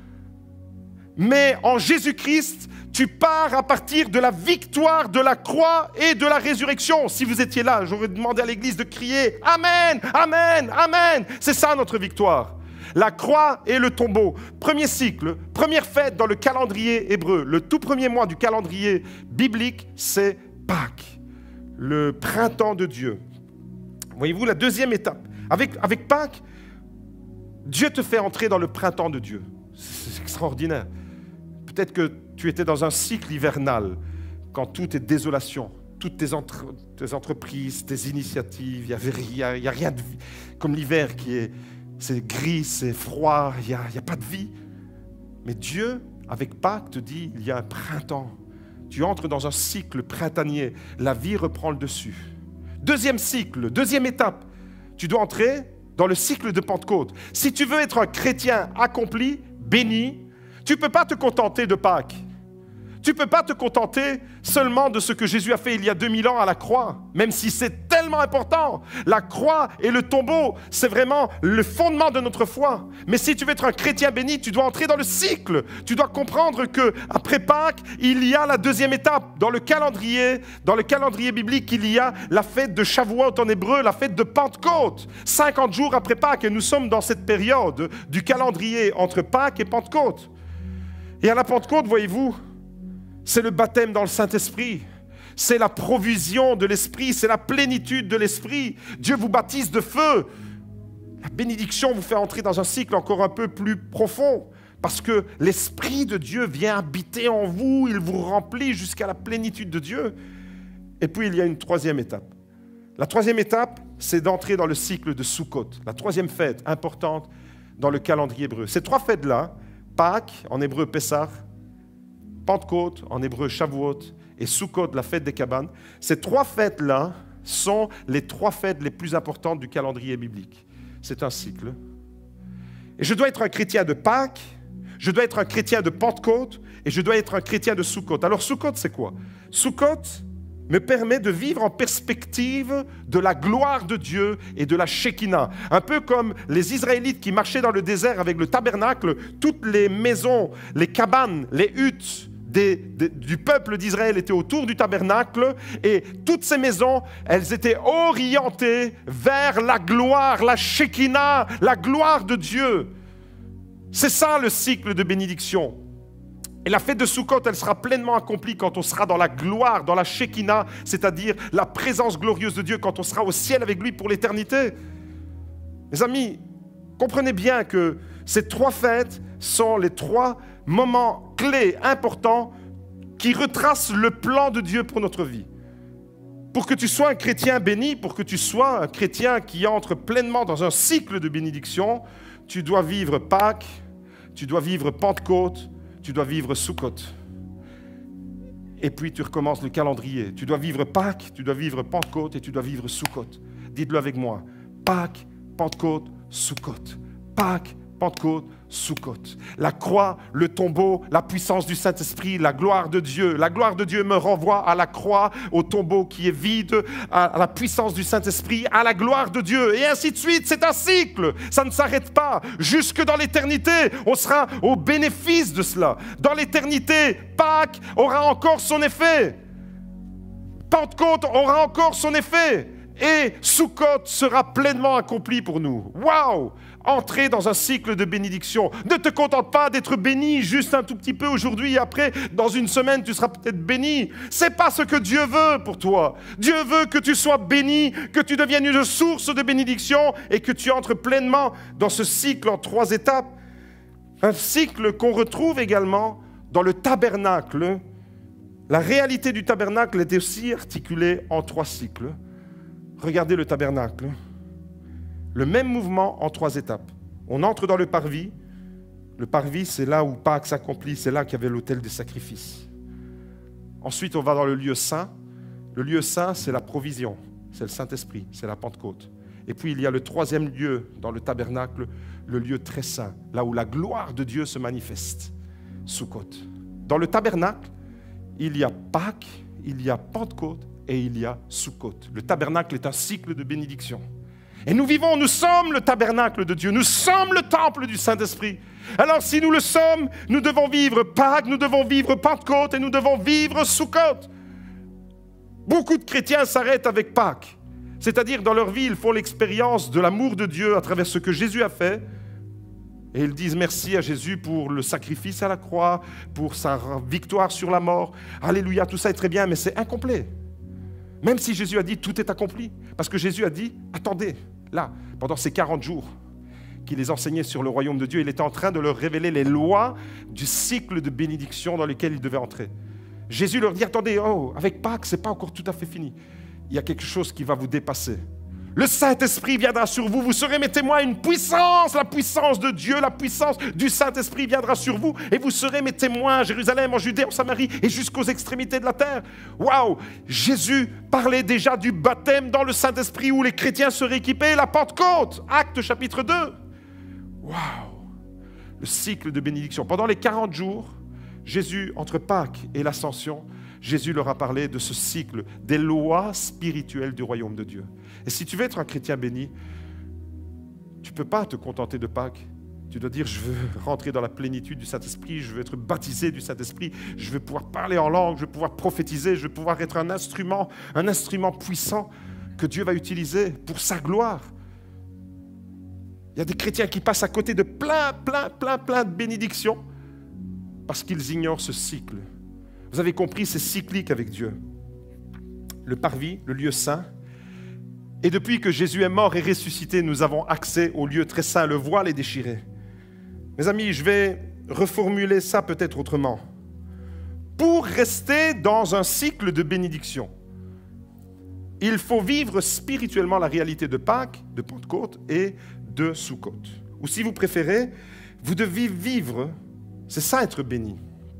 Mais en Jésus-Christ, tu pars à partir de la victoire de la croix et de la résurrection. Si vous étiez là, j'aurais demandé à l'église de crier « Amen, Amen, Amen ». C'est ça notre victoire. La croix et le tombeau. Premier cycle, première fête dans le calendrier hébreu. Le tout premier mois du calendrier biblique, c'est Pâques, le printemps de Dieu. Voyez-vous, la deuxième étape. Avec, avec Pâques, Dieu te fait entrer dans le printemps de Dieu. C'est extraordinaire. Peut-être que tu étais dans un cycle hivernal, quand tout est désolation, toutes tes, entre, tes entreprises, tes initiatives, il n'y a, a, a rien de vie. Comme l'hiver qui est, c'est gris, c'est froid, il n'y a, a pas de vie. Mais Dieu, avec Pâques, te dit, il y a un printemps. Tu entres dans un cycle printanier, la vie reprend le dessus. Deuxième cycle, deuxième étape, tu dois entrer dans le cycle de Pentecôte. Si tu veux être un chrétien accompli, béni, tu ne peux pas te contenter de Pâques. Tu ne peux pas te contenter seulement de ce que Jésus a fait il y a deux mille ans à la croix, même si c'est tellement important. La croix et le tombeau, c'est vraiment le fondement de notre foi. Mais si tu veux être un chrétien béni, tu dois entrer dans le cycle. Tu dois comprendre qu'après Pâques, il y a la deuxième étape. Dans le calendrier, dans le calendrier biblique, il y a la fête de Shavuot en hébreu, la fête de Pentecôte. cinquante jours après Pâques, et nous sommes dans cette période du calendrier entre Pâques et Pentecôte. Et à la Pentecôte, voyez-vous, c'est le baptême dans le Saint-Esprit. C'est la provision de l'Esprit, c'est la plénitude de l'Esprit. Dieu vous baptise de feu. La bénédiction vous fait entrer dans un cycle encore un peu plus profond, parce que l'Esprit de Dieu vient habiter en vous, il vous remplit jusqu'à la plénitude de Dieu. Et puis il y a une troisième étape. La troisième étape, c'est d'entrer dans le cycle de Sukkot, la troisième fête importante dans le calendrier hébreu. Ces trois fêtes-là, Pâques, en hébreu Pessah, Pentecôte, en hébreu Shavuot, et Sukkot, la fête des cabanes, ces trois fêtes-là sont les trois fêtes les plus importantes du calendrier biblique. C'est un cycle. Et je dois être un chrétien de Pâques, je dois être un chrétien de Pentecôte, et je dois être un chrétien de Sukkot. Alors Sukkot, c'est quoi? Sukkot me permet de vivre en perspective de la gloire de Dieu et de la Shekinah. Un peu comme les Israélites qui marchaient dans le désert avec le tabernacle, toutes les maisons, les cabanes, les huttes des, des, du peuple d'Israël étaient autour du tabernacle, et toutes ces maisons, elles étaient orientées vers la gloire, la Shekinah, la gloire de Dieu. C'est ça le cycle de bénédiction. Et la fête de Sukkot, elle sera pleinement accomplie quand on sera dans la gloire, dans la Shekinah, c'est-à-dire la présence glorieuse de Dieu, quand on sera au ciel avec lui pour l'éternité. Mes amis, comprenez bien que ces trois fêtes sont les trois moments clés, importants, qui retracent le plan de Dieu pour notre vie. Pour que tu sois un chrétien béni, pour que tu sois un chrétien qui entre pleinement dans un cycle de bénédiction, tu dois vivre Pâques, tu dois vivre Pentecôte, tu dois vivre Sukkot. Et puis tu recommences le calendrier. Tu dois vivre Pâques, tu dois vivre Pentecôte et tu dois vivre Sukkot. Dites-le avec moi. Pâques, Pentecôte, Sukkot. Pâques, Pentecôte, Sukkot. La croix, le tombeau, la puissance du Saint-Esprit, la gloire de Dieu. La gloire de Dieu me renvoie à la croix, au tombeau qui est vide, à la puissance du Saint-Esprit, à la gloire de Dieu. Et ainsi de suite, c'est un cycle. Ça ne s'arrête pas. Jusque dans l'éternité, on sera au bénéfice de cela. Dans l'éternité, Pâques aura encore son effet. Pentecôte aura encore son effet. Et Sukkot sera pleinement accompli pour nous. Waouh! Entrer dans un cycle de bénédiction. Ne te contente pas d'être béni juste un tout petit peu aujourd'hui et après, dans une semaine, tu seras peut-être béni. Ce n'est pas ce que Dieu veut pour toi. Dieu veut que tu sois béni, que tu deviennes une source de bénédiction et que tu entres pleinement dans ce cycle en trois étapes. Un cycle qu'on retrouve également dans le tabernacle. La réalité du tabernacle est aussi articulée en trois cycles. Regardez le tabernacle. Le même mouvement en trois étapes. On entre dans le parvis. Le parvis, c'est là où Pâques s'accomplit, c'est là qu'il y avait l'autel des sacrifices. Ensuite, on va dans le lieu saint. Le lieu saint, c'est la provision, c'est le Saint-Esprit, c'est la Pentecôte. Et puis, il y a le troisième lieu dans le tabernacle, le lieu très saint, là où la gloire de Dieu se manifeste, Sukkot. Dans le tabernacle, il y a Pâques, il y a Pentecôte et il y a Sukkot. Le tabernacle est un cycle de bénédiction. Et nous vivons, nous sommes le tabernacle de Dieu, nous sommes le temple du Saint-Esprit. Alors si nous le sommes, nous devons vivre Pâques, nous devons vivre Pentecôte et nous devons vivre Sukkot. Beaucoup de chrétiens s'arrêtent avec Pâques, c'est-à-dire dans leur vie, ils font l'expérience de l'amour de Dieu à travers ce que Jésus a fait, Et ils disent merci à Jésus pour le sacrifice à la croix, pour sa victoire sur la mort. Alléluia, tout ça est très bien, mais c'est incomplet. Même si Jésus a dit tout est accompli. Parce que Jésus a dit, attendez, là, pendant ces quarante jours, qu'il les enseignait sur le royaume de Dieu, il était en train de leur révéler les lois du cycle de bénédiction dans lequel ils devaient entrer. Jésus leur dit, attendez, oh, avec Pâques, ce n'est pas encore tout à fait fini. Il y a quelque chose qui va vous dépasser. Le Saint-Esprit viendra sur vous, vous serez mes témoins, une puissance, la puissance de Dieu, la puissance du Saint-Esprit viendra sur vous et vous serez mes témoins à Jérusalem, en Judée, en Samarie et jusqu'aux extrémités de la terre. Waouh! Jésus parlait déjà du baptême dans le Saint-Esprit où les chrétiens seraient équipés, la Pentecôte, Actes chapitre deux. Waouh! Le cycle de bénédiction. Pendant les quarante jours, Jésus, entre Pâques et l'Ascension, Jésus leur a parlé de ce cycle, des lois spirituelles du royaume de Dieu. Et si tu veux être un chrétien béni, tu ne peux pas te contenter de Pâques. Tu dois dire, je veux rentrer dans la plénitude du Saint-Esprit, je veux être baptisé du Saint-Esprit, je veux pouvoir parler en langue, je veux pouvoir prophétiser, je veux pouvoir être un instrument, un instrument puissant que Dieu va utiliser pour sa gloire. Il y a des chrétiens qui passent à côté de plein, plein, plein, plein de bénédictions parce qu'ils ignorent ce cycle. Vous avez compris, c'est cyclique avec Dieu. Le parvis, le lieu saint. Et depuis que Jésus est mort et ressuscité, nous avons accès au lieu très saint, le voile est déchiré. Mes amis, je vais reformuler ça peut-être autrement. Pour rester dans un cycle de bénédiction, il faut vivre spirituellement la réalité de Pâques, de Pentecôte et de Soukhot. Ou si vous préférez, vous devez vivre, c'est ça être béni.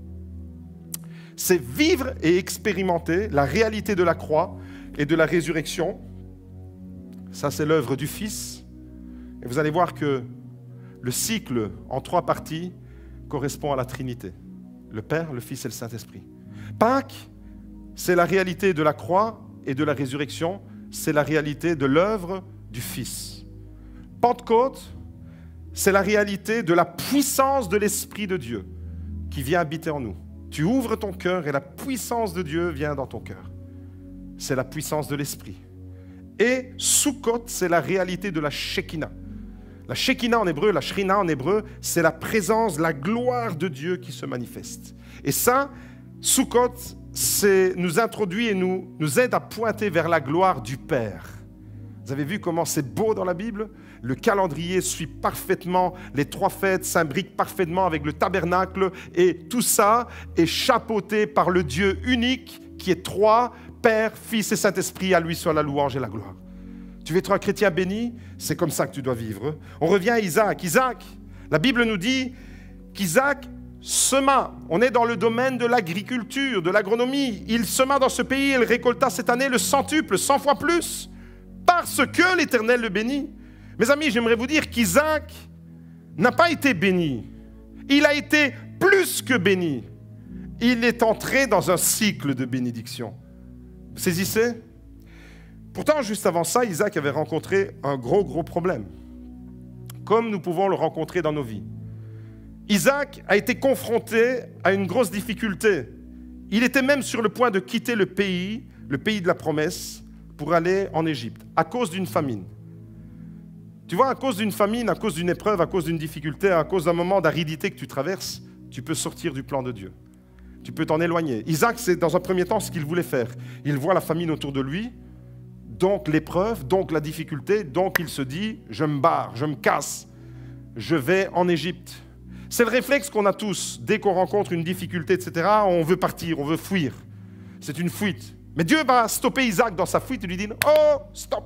C'est vivre et expérimenter la réalité de la croix et de la résurrection. Ça, c'est l'œuvre du Fils. Et vous allez voir que le cycle en trois parties correspond à la Trinité. Le Père, le Fils et le Saint-Esprit. Pâques, c'est la réalité de la croix et de la résurrection. C'est la réalité de l'œuvre du Fils. Pentecôte, c'est la réalité de la puissance de l'Esprit de Dieu qui vient habiter en nous. Tu ouvres ton cœur et la puissance de Dieu vient dans ton cœur. C'est la puissance de l'Esprit. Et Soukhot, c'est la réalité de la Shekinah. La Shekinah en hébreu, la Shrina en hébreu, c'est la présence, la gloire de Dieu qui se manifeste. Et ça, Soukhot, c'est nous introduit et nous, nous aide à pointer vers la gloire du Père. Vous avez vu comment c'est beau dans la Bible? Le calendrier suit parfaitement, les trois fêtes s'imbriquent parfaitement avec le tabernacle et tout ça est chapeauté par le Dieu unique qui est trois, Père, Fils et Saint-Esprit, à lui soit la louange et la gloire. Tu veux être un chrétien béni? C'est comme ça que tu dois vivre. On revient à Isaac. Isaac, la Bible nous dit qu'Isaac sema. On est dans le domaine de l'agriculture, de l'agronomie. Il sema dans ce pays, il récolta cette année le centuple, cent fois plus, parce que l'Éternel le bénit. Mes amis, j'aimerais vous dire qu'Isaac n'a pas été béni. Il a été plus que béni. Il est entré dans un cycle de bénédiction. Vous saisissez? Pourtant, juste avant ça, Isaac avait rencontré un gros, gros problème. Comme nous pouvons le rencontrer dans nos vies. Isaac a été confronté à une grosse difficulté. Il était même sur le point de quitter le pays, le pays de la promesse, pour aller en Égypte, à cause d'une famine. Tu vois, à cause d'une famine, à cause d'une épreuve, à cause d'une difficulté, à cause d'un moment d'aridité que tu traverses, tu peux sortir du plan de Dieu. Tu peux t'en éloigner. Isaac, c'est dans un premier temps ce qu'il voulait faire. Il voit la famine autour de lui, donc l'épreuve, donc la difficulté, donc il se dit, je me barre, je me casse, je vais en Égypte. C'est le réflexe qu'on a tous. Dès qu'on rencontre une difficulté, et cetera, on veut partir, on veut fuir. C'est une fuite. Mais Dieu va stopper Isaac dans sa fuite et lui dit, oh, stop.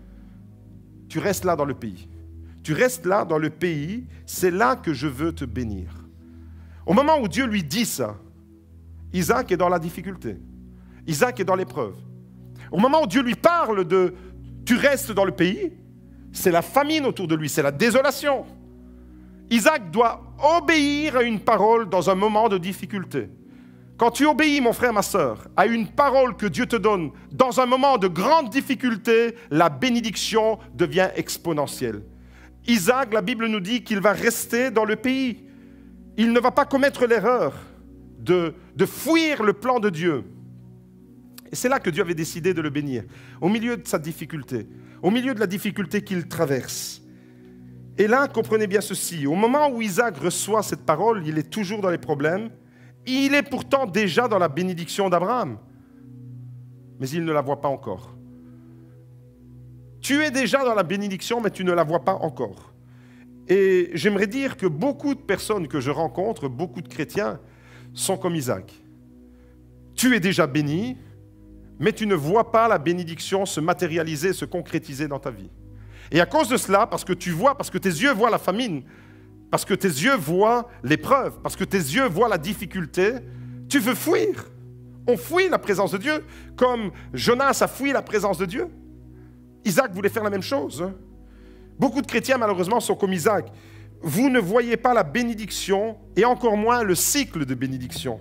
Tu restes là dans le pays. Tu restes là dans le pays, c'est là que je veux te bénir. Au moment où Dieu lui dit ça, Isaac est dans la difficulté. Isaac est dans l'épreuve. Au moment où Dieu lui parle de « tu restes dans le pays », c'est la famine autour de lui, c'est la désolation. Isaac doit obéir à une parole dans un moment de difficulté. Quand tu obéis, mon frère, ma sœur, à une parole que Dieu te donne dans un moment de grande difficulté, la bénédiction devient exponentielle. Isaac, la Bible nous dit qu'il va rester dans le pays. Il ne va pas commettre l'erreur de, de fuir le plan de Dieu. Et c'est là que Dieu avait décidé de le bénir, au milieu de sa difficulté, au milieu de la difficulté qu'il traverse. Et là, comprenez bien ceci. Au moment où Isaac reçoit cette parole, il est toujours dans les problèmes. Il est pourtant déjà dans la bénédiction d'Abraham. Mais il ne la voit pas encore. Tu es déjà dans la bénédiction, mais tu ne la vois pas encore. Et j'aimerais dire que beaucoup de personnes que je rencontre, beaucoup de chrétiens, sont comme Isaac. Tu es déjà béni, mais tu ne vois pas la bénédiction se matérialiser, se concrétiser dans ta vie. Et à cause de cela, parce que tu vois, parce que tes yeux voient la famine, parce que tes yeux voient l'épreuve, parce que tes yeux voient la difficulté, tu veux fuir. On fuit la présence de Dieu, comme Jonas a fui la présence de Dieu. Isaac voulait faire la même chose. Hein. Beaucoup de chrétiens, malheureusement, sont comme Isaac. Vous ne voyez pas la bénédiction, et encore moins le cycle de bénédiction.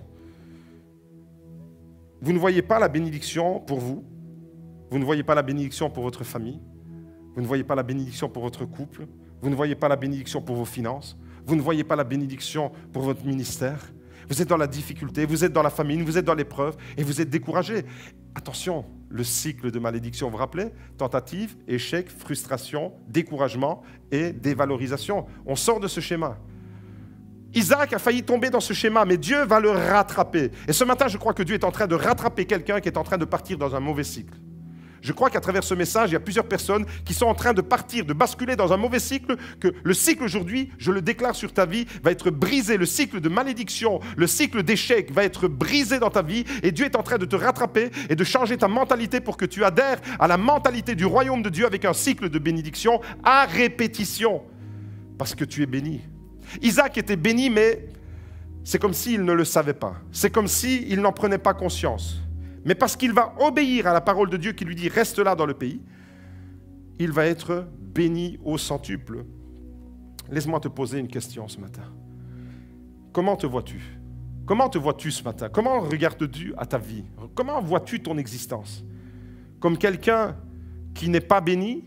Vous ne voyez pas la bénédiction pour vous. Vous ne voyez pas la bénédiction pour votre famille. Vous ne voyez pas la bénédiction pour votre couple. Vous ne voyez pas la bénédiction pour vos finances. Vous ne voyez pas la bénédiction pour votre ministère. Vous êtes dans la difficulté, vous êtes dans la famine, vous êtes dans l'épreuve et vous êtes découragé. Attention, le cycle de malédiction, vous vous rappelez? Tentative, échec, frustration, découragement et dévalorisation. On sort de ce schéma. Isaac a failli tomber dans ce schéma, mais Dieu va le rattraper. Et ce matin, je crois que Dieu est en train de rattraper quelqu'un qui est en train de partir dans un mauvais cycle. Je crois qu'à travers ce message, il y a plusieurs personnes qui sont en train de partir, de basculer dans un mauvais cycle, que le cycle aujourd'hui, je le déclare sur ta vie, va être brisé. Le cycle de malédiction, le cycle d'échec va être brisé dans ta vie et Dieu est en train de te rattraper et de changer ta mentalité pour que tu adhères à la mentalité du royaume de Dieu avec un cycle de bénédiction à répétition. Parce que tu es béni. Isaac était béni, mais c'est comme s'il ne le savait pas. C'est comme s'il n'en prenait pas conscience. Mais parce qu'il va obéir à la parole de Dieu qui lui dit « reste là dans le pays », il va être béni au centuple. Laisse-moi te poser une question ce matin. Comment te vois-tu? Comment te vois-tu ce matin? Comment regardes-tu à ta vie? Comment vois-tu ton existence? Comme quelqu'un qui n'est pas béni?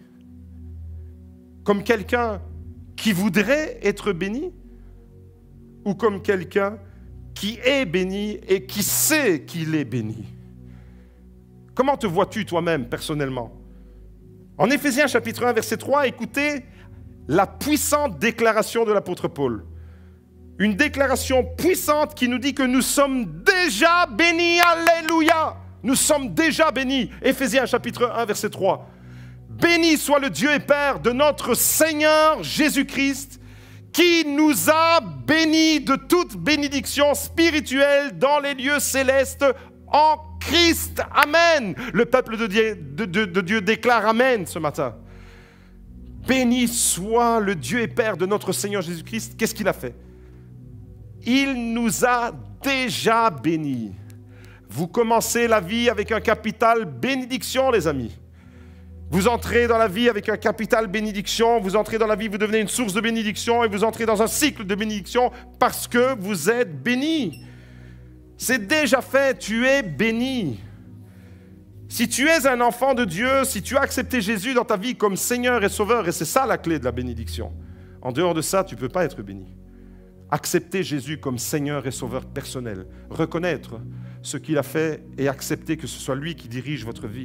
Comme quelqu'un qui voudrait être béni? Ou comme quelqu'un qui est béni et qui sait qu'il est béni? Comment te vois-tu toi-même personnellement? En Éphésiens chapitre un, verset trois, écoutez la puissante déclaration de l'apôtre Paul. Une déclaration puissante qui nous dit que nous sommes déjà bénis. Alléluia! Nous sommes déjà bénis. Éphésiens chapitre un, verset trois. Béni soit le Dieu et Père de notre Seigneur Jésus-Christ, qui nous a bénis de toute bénédiction spirituelle dans les lieux célestes en Christ. Amen. Le peuple de Dieu, de, de, de Dieu déclare Amen ce matin. Béni soit le Dieu et Père de notre Seigneur Jésus-Christ. Qu'est-ce qu'il a fait? Il nous a déjà bénis. Vous commencez la vie avec un capital bénédiction, les amis. Vous entrez dans la vie avec un capital bénédiction, vous entrez dans la vie, vous devenez une source de bénédiction et vous entrez dans un cycle de bénédiction parce que vous êtes bénis. C'est déjà fait, tu es béni. Si tu es un enfant de Dieu, si tu as accepté Jésus dans ta vie comme Seigneur et Sauveur, et c'est ça la clé de la bénédiction, en dehors de ça, tu ne peux pas être béni. Accepter Jésus comme Seigneur et Sauveur personnel, reconnaître ce qu'il a fait et accepter que ce soit lui qui dirige votre vie.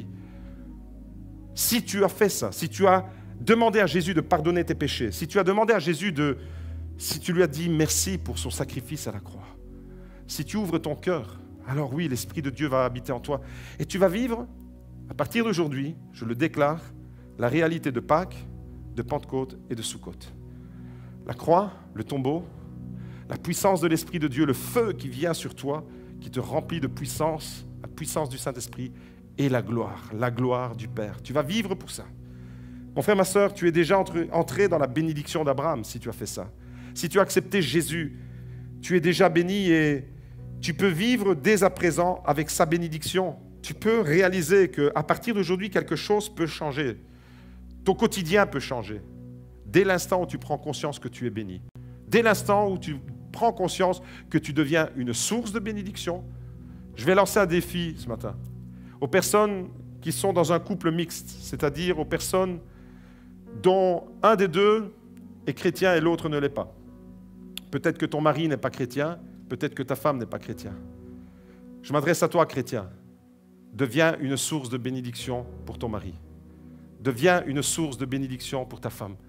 Si tu as fait ça, si tu as demandé à Jésus de pardonner tes péchés, si tu as demandé à Jésus de... si tu lui as dit merci pour son sacrifice à la croix, si tu ouvres ton cœur, alors oui, l'Esprit de Dieu va habiter en toi. Et tu vas vivre, à partir d'aujourd'hui, je le déclare, la réalité de Pâques, de Pentecôte et de Soukhot. La croix, le tombeau, la puissance de l'Esprit de Dieu, le feu qui vient sur toi, qui te remplit de puissance, la puissance du Saint-Esprit et la gloire, la gloire du Père. Tu vas vivre pour ça. Mon frère, ma sœur, tu es déjà entré, entré dans la bénédiction d'Abraham si tu as fait ça. Si tu as accepté Jésus, tu es déjà béni et tu peux vivre dès à présent avec sa bénédiction. Tu peux réaliser qu'à partir d'aujourd'hui, quelque chose peut changer. Ton quotidien peut changer. Dès l'instant où tu prends conscience que tu es béni. Dès l'instant où tu prends conscience que tu deviens une source de bénédiction. Je vais lancer un défi ce matin aux personnes qui sont dans un couple mixte, c'est-à-dire aux personnes dont un des deux est chrétien et l'autre ne l'est pas. Peut-être que ton mari n'est pas chrétien, peut-être que ta femme n'est pas chrétien. Je m'adresse à toi, chrétien. Deviens une source de bénédiction pour ton mari. Deviens une source de bénédiction pour ta femme.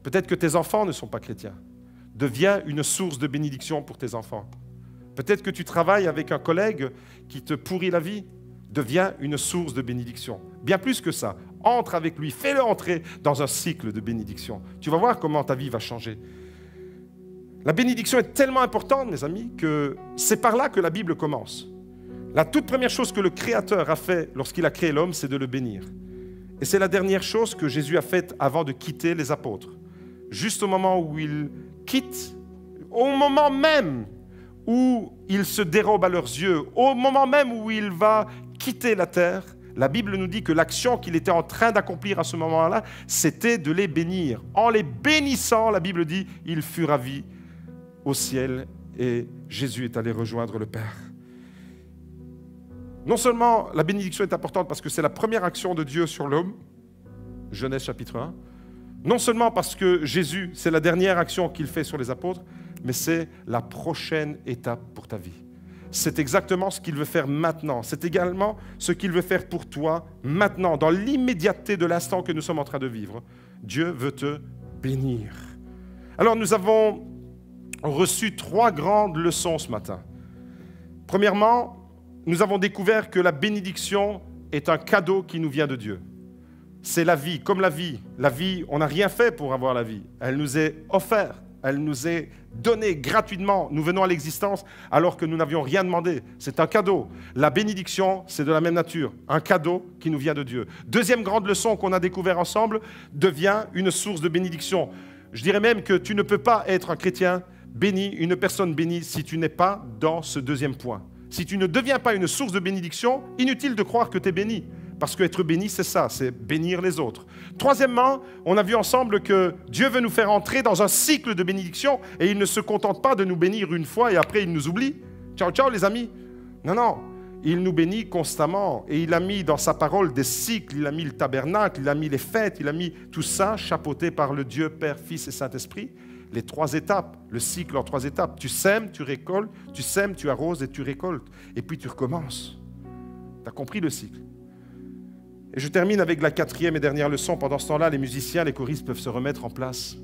Peut-être que tes enfants ne sont pas chrétiens. Deviens une source de bénédiction pour tes enfants. Peut-être que tu travailles avec un collègue qui te pourrit la vie. Deviens une source de bénédiction. Bien plus que ça, entre avec lui, fais-le entrer dans un cycle de bénédiction. Tu vas voir comment ta vie va changer. La bénédiction est tellement importante, mes amis, que c'est par là que la Bible commence. La toute première chose que le Créateur a fait lorsqu'il a créé l'homme, c'est de le bénir. Et c'est la dernière chose que Jésus a faite avant de quitter les apôtres. Juste au moment où il quitte, au moment même où il se dérobe à leurs yeux, au moment même où il va quitter la terre, la Bible nous dit que l'action qu'il était en train d'accomplir à ce moment-là, c'était de les bénir. En les bénissant, la Bible dit, il fut ravi au ciel et Jésus est allé rejoindre le Père. Non seulement la bénédiction est importante parce que c'est la première action de Dieu sur l'homme, Genèse chapitre un, non seulement parce que Jésus, c'est la dernière action qu'il fait sur les apôtres, mais c'est la prochaine étape pour ta vie. C'est exactement ce qu'il veut faire maintenant. C'est également ce qu'il veut faire pour toi maintenant, dans l'immédiateté de l'instant que nous sommes en train de vivre. Dieu veut te bénir. Alors nous avons reçu trois grandes leçons ce matin. Premièrement, nous avons découvert que la bénédiction est un cadeau qui nous vient de Dieu. C'est la vie, comme la vie. La vie, on n'a rien fait pour avoir la vie. Elle nous est offerte, elle nous est donnée gratuitement. Nous venons à l'existence alors que nous n'avions rien demandé. C'est un cadeau. La bénédiction, c'est de la même nature. Un cadeau qui nous vient de Dieu. Deuxième grande leçon qu'on a découvert ensemble, devient une source de bénédiction. Je dirais même que tu ne peux pas être un chrétien béni, une personne bénie, si tu n'es pas dans ce deuxième point. Si tu ne deviens pas une source de bénédiction, inutile de croire que tu es béni. Parce qu'être béni, c'est ça, c'est bénir les autres. Troisièmement, on a vu ensemble que Dieu veut nous faire entrer dans un cycle de bénédiction et il ne se contente pas de nous bénir une fois et après il nous oublie. Ciao, ciao les amis. Non, non, il nous bénit constamment et il a mis dans sa parole des cycles, il a mis le tabernacle, il a mis les fêtes, il a mis tout ça chapeauté par le Dieu, Père, Fils et Saint-Esprit. Les trois étapes, le cycle en trois étapes. Tu sèmes, tu récoltes, tu sèmes, tu arroses et tu récoltes. Et puis tu recommences. Tu as compris le cycle. Et je termine avec la quatrième et dernière leçon. Pendant ce temps-là, les musiciens, les choristes peuvent se remettre en place.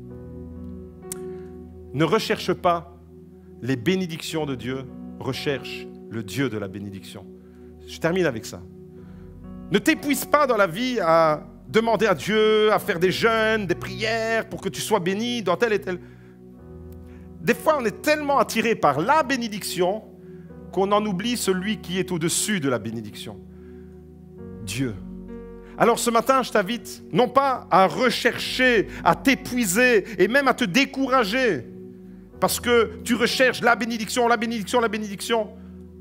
Ne recherche pas les bénédictions de Dieu, recherche le Dieu de la bénédiction. Je termine avec ça. Ne t'épuise pas dans la vie à demander à Dieu, à faire des jeûnes, des prières pour que tu sois béni dans tel et tel. Des fois, on est tellement attiré par la bénédiction qu'on en oublie celui qui est au-dessus de la bénédiction. Dieu. Alors ce matin, je t'invite non pas à rechercher, à t'épuiser et même à te décourager parce que tu recherches la bénédiction, la bénédiction, la bénédiction.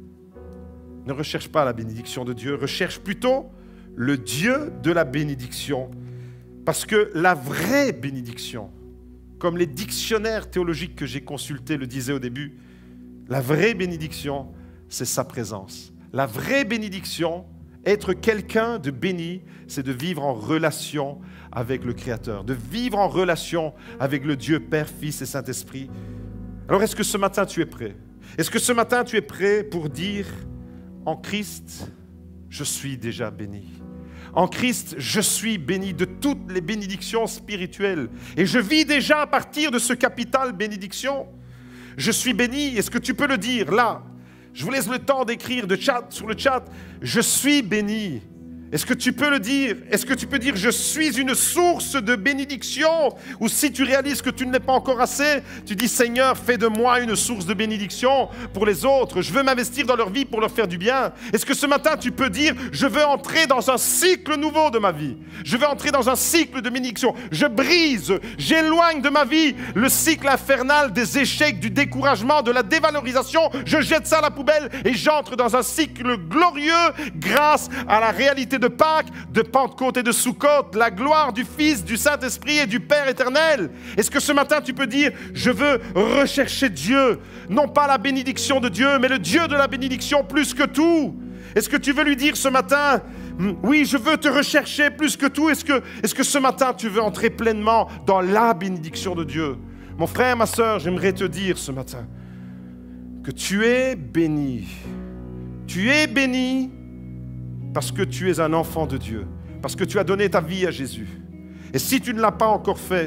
Ne recherche pas la bénédiction de Dieu, recherche plutôt le Dieu de la bénédiction. Parce que la vraie bénédiction, comme les dictionnaires théologiques que j'ai consultés le disaient au début, la vraie bénédiction, c'est sa présence. La vraie bénédiction, être quelqu'un de béni, c'est de vivre en relation avec le Créateur, de vivre en relation avec le Dieu Père, Fils et Saint-Esprit. Alors est-ce que ce matin tu es prêt? Est-ce que ce matin tu es prêt pour dire, en Christ, je suis déjà béni? En Christ, je suis béni de toutes les bénédictions spirituelles. Et je vis déjà à partir de ce capital bénédiction. Je suis béni. Est-ce que tu peux le dire là? Je vous laisse le temps d'écrire de chat, sur le chat. Je suis béni. Est-ce que tu peux le dire? Est-ce que tu peux dire je suis une source de bénédiction? Ou si tu réalises que tu ne l'es pas encore assez, tu dis Seigneur, fais de moi une source de bénédiction pour les autres. Je veux m'investir dans leur vie pour leur faire du bien. Est-ce que ce matin tu peux dire je veux entrer dans un cycle nouveau de ma vie? Je veux entrer dans un cycle de bénédiction. Je brise, j'éloigne de ma vie le cycle infernal des échecs, du découragement, de la dévalorisation. Je jette ça à la poubelle et j'entre dans un cycle glorieux grâce à la réalité de Pâques, de Pentecôte et de Soukhot, la gloire du Fils, du Saint-Esprit et du Père éternel. Est-ce que ce matin tu peux dire je veux rechercher Dieu, non pas la bénédiction de Dieu, mais le Dieu de la bénédiction plus que tout? Est-ce que tu veux lui dire ce matin oui, je veux te rechercher plus que tout? Est-ce que, est-ce que ce matin tu veux entrer pleinement dans la bénédiction de Dieu? Mon frère, ma soeur, j'aimerais te dire ce matin que tu es béni. Tu es béni parce que tu es un enfant de Dieu, parce que tu as donné ta vie à Jésus. Et si tu ne l'as pas encore fait,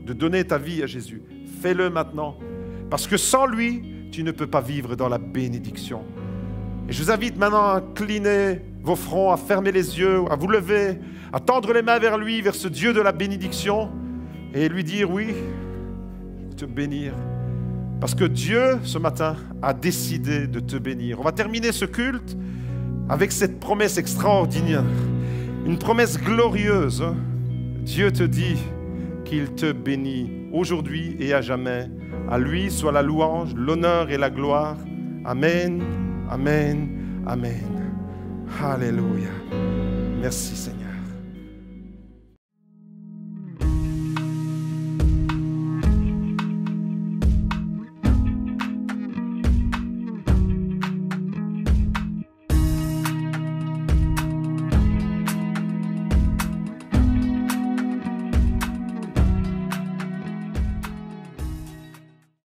de donner ta vie à Jésus, fais-le maintenant. Parce que sans lui, tu ne peux pas vivre dans la bénédiction. Et je vous invite maintenant à incliner vos fronts, à fermer les yeux, à vous lever, à tendre les mains vers lui, vers ce Dieu de la bénédiction, et lui dire, oui, je vais te bénir. Parce que Dieu, ce matin, a décidé de te bénir. On va terminer ce culte avec cette promesse extraordinaire, une promesse glorieuse. Dieu te dit qu'il te bénit aujourd'hui et à jamais. À lui soit la louange, l'honneur et la gloire. Amen, amen, amen. Alléluia. Merci Seigneur.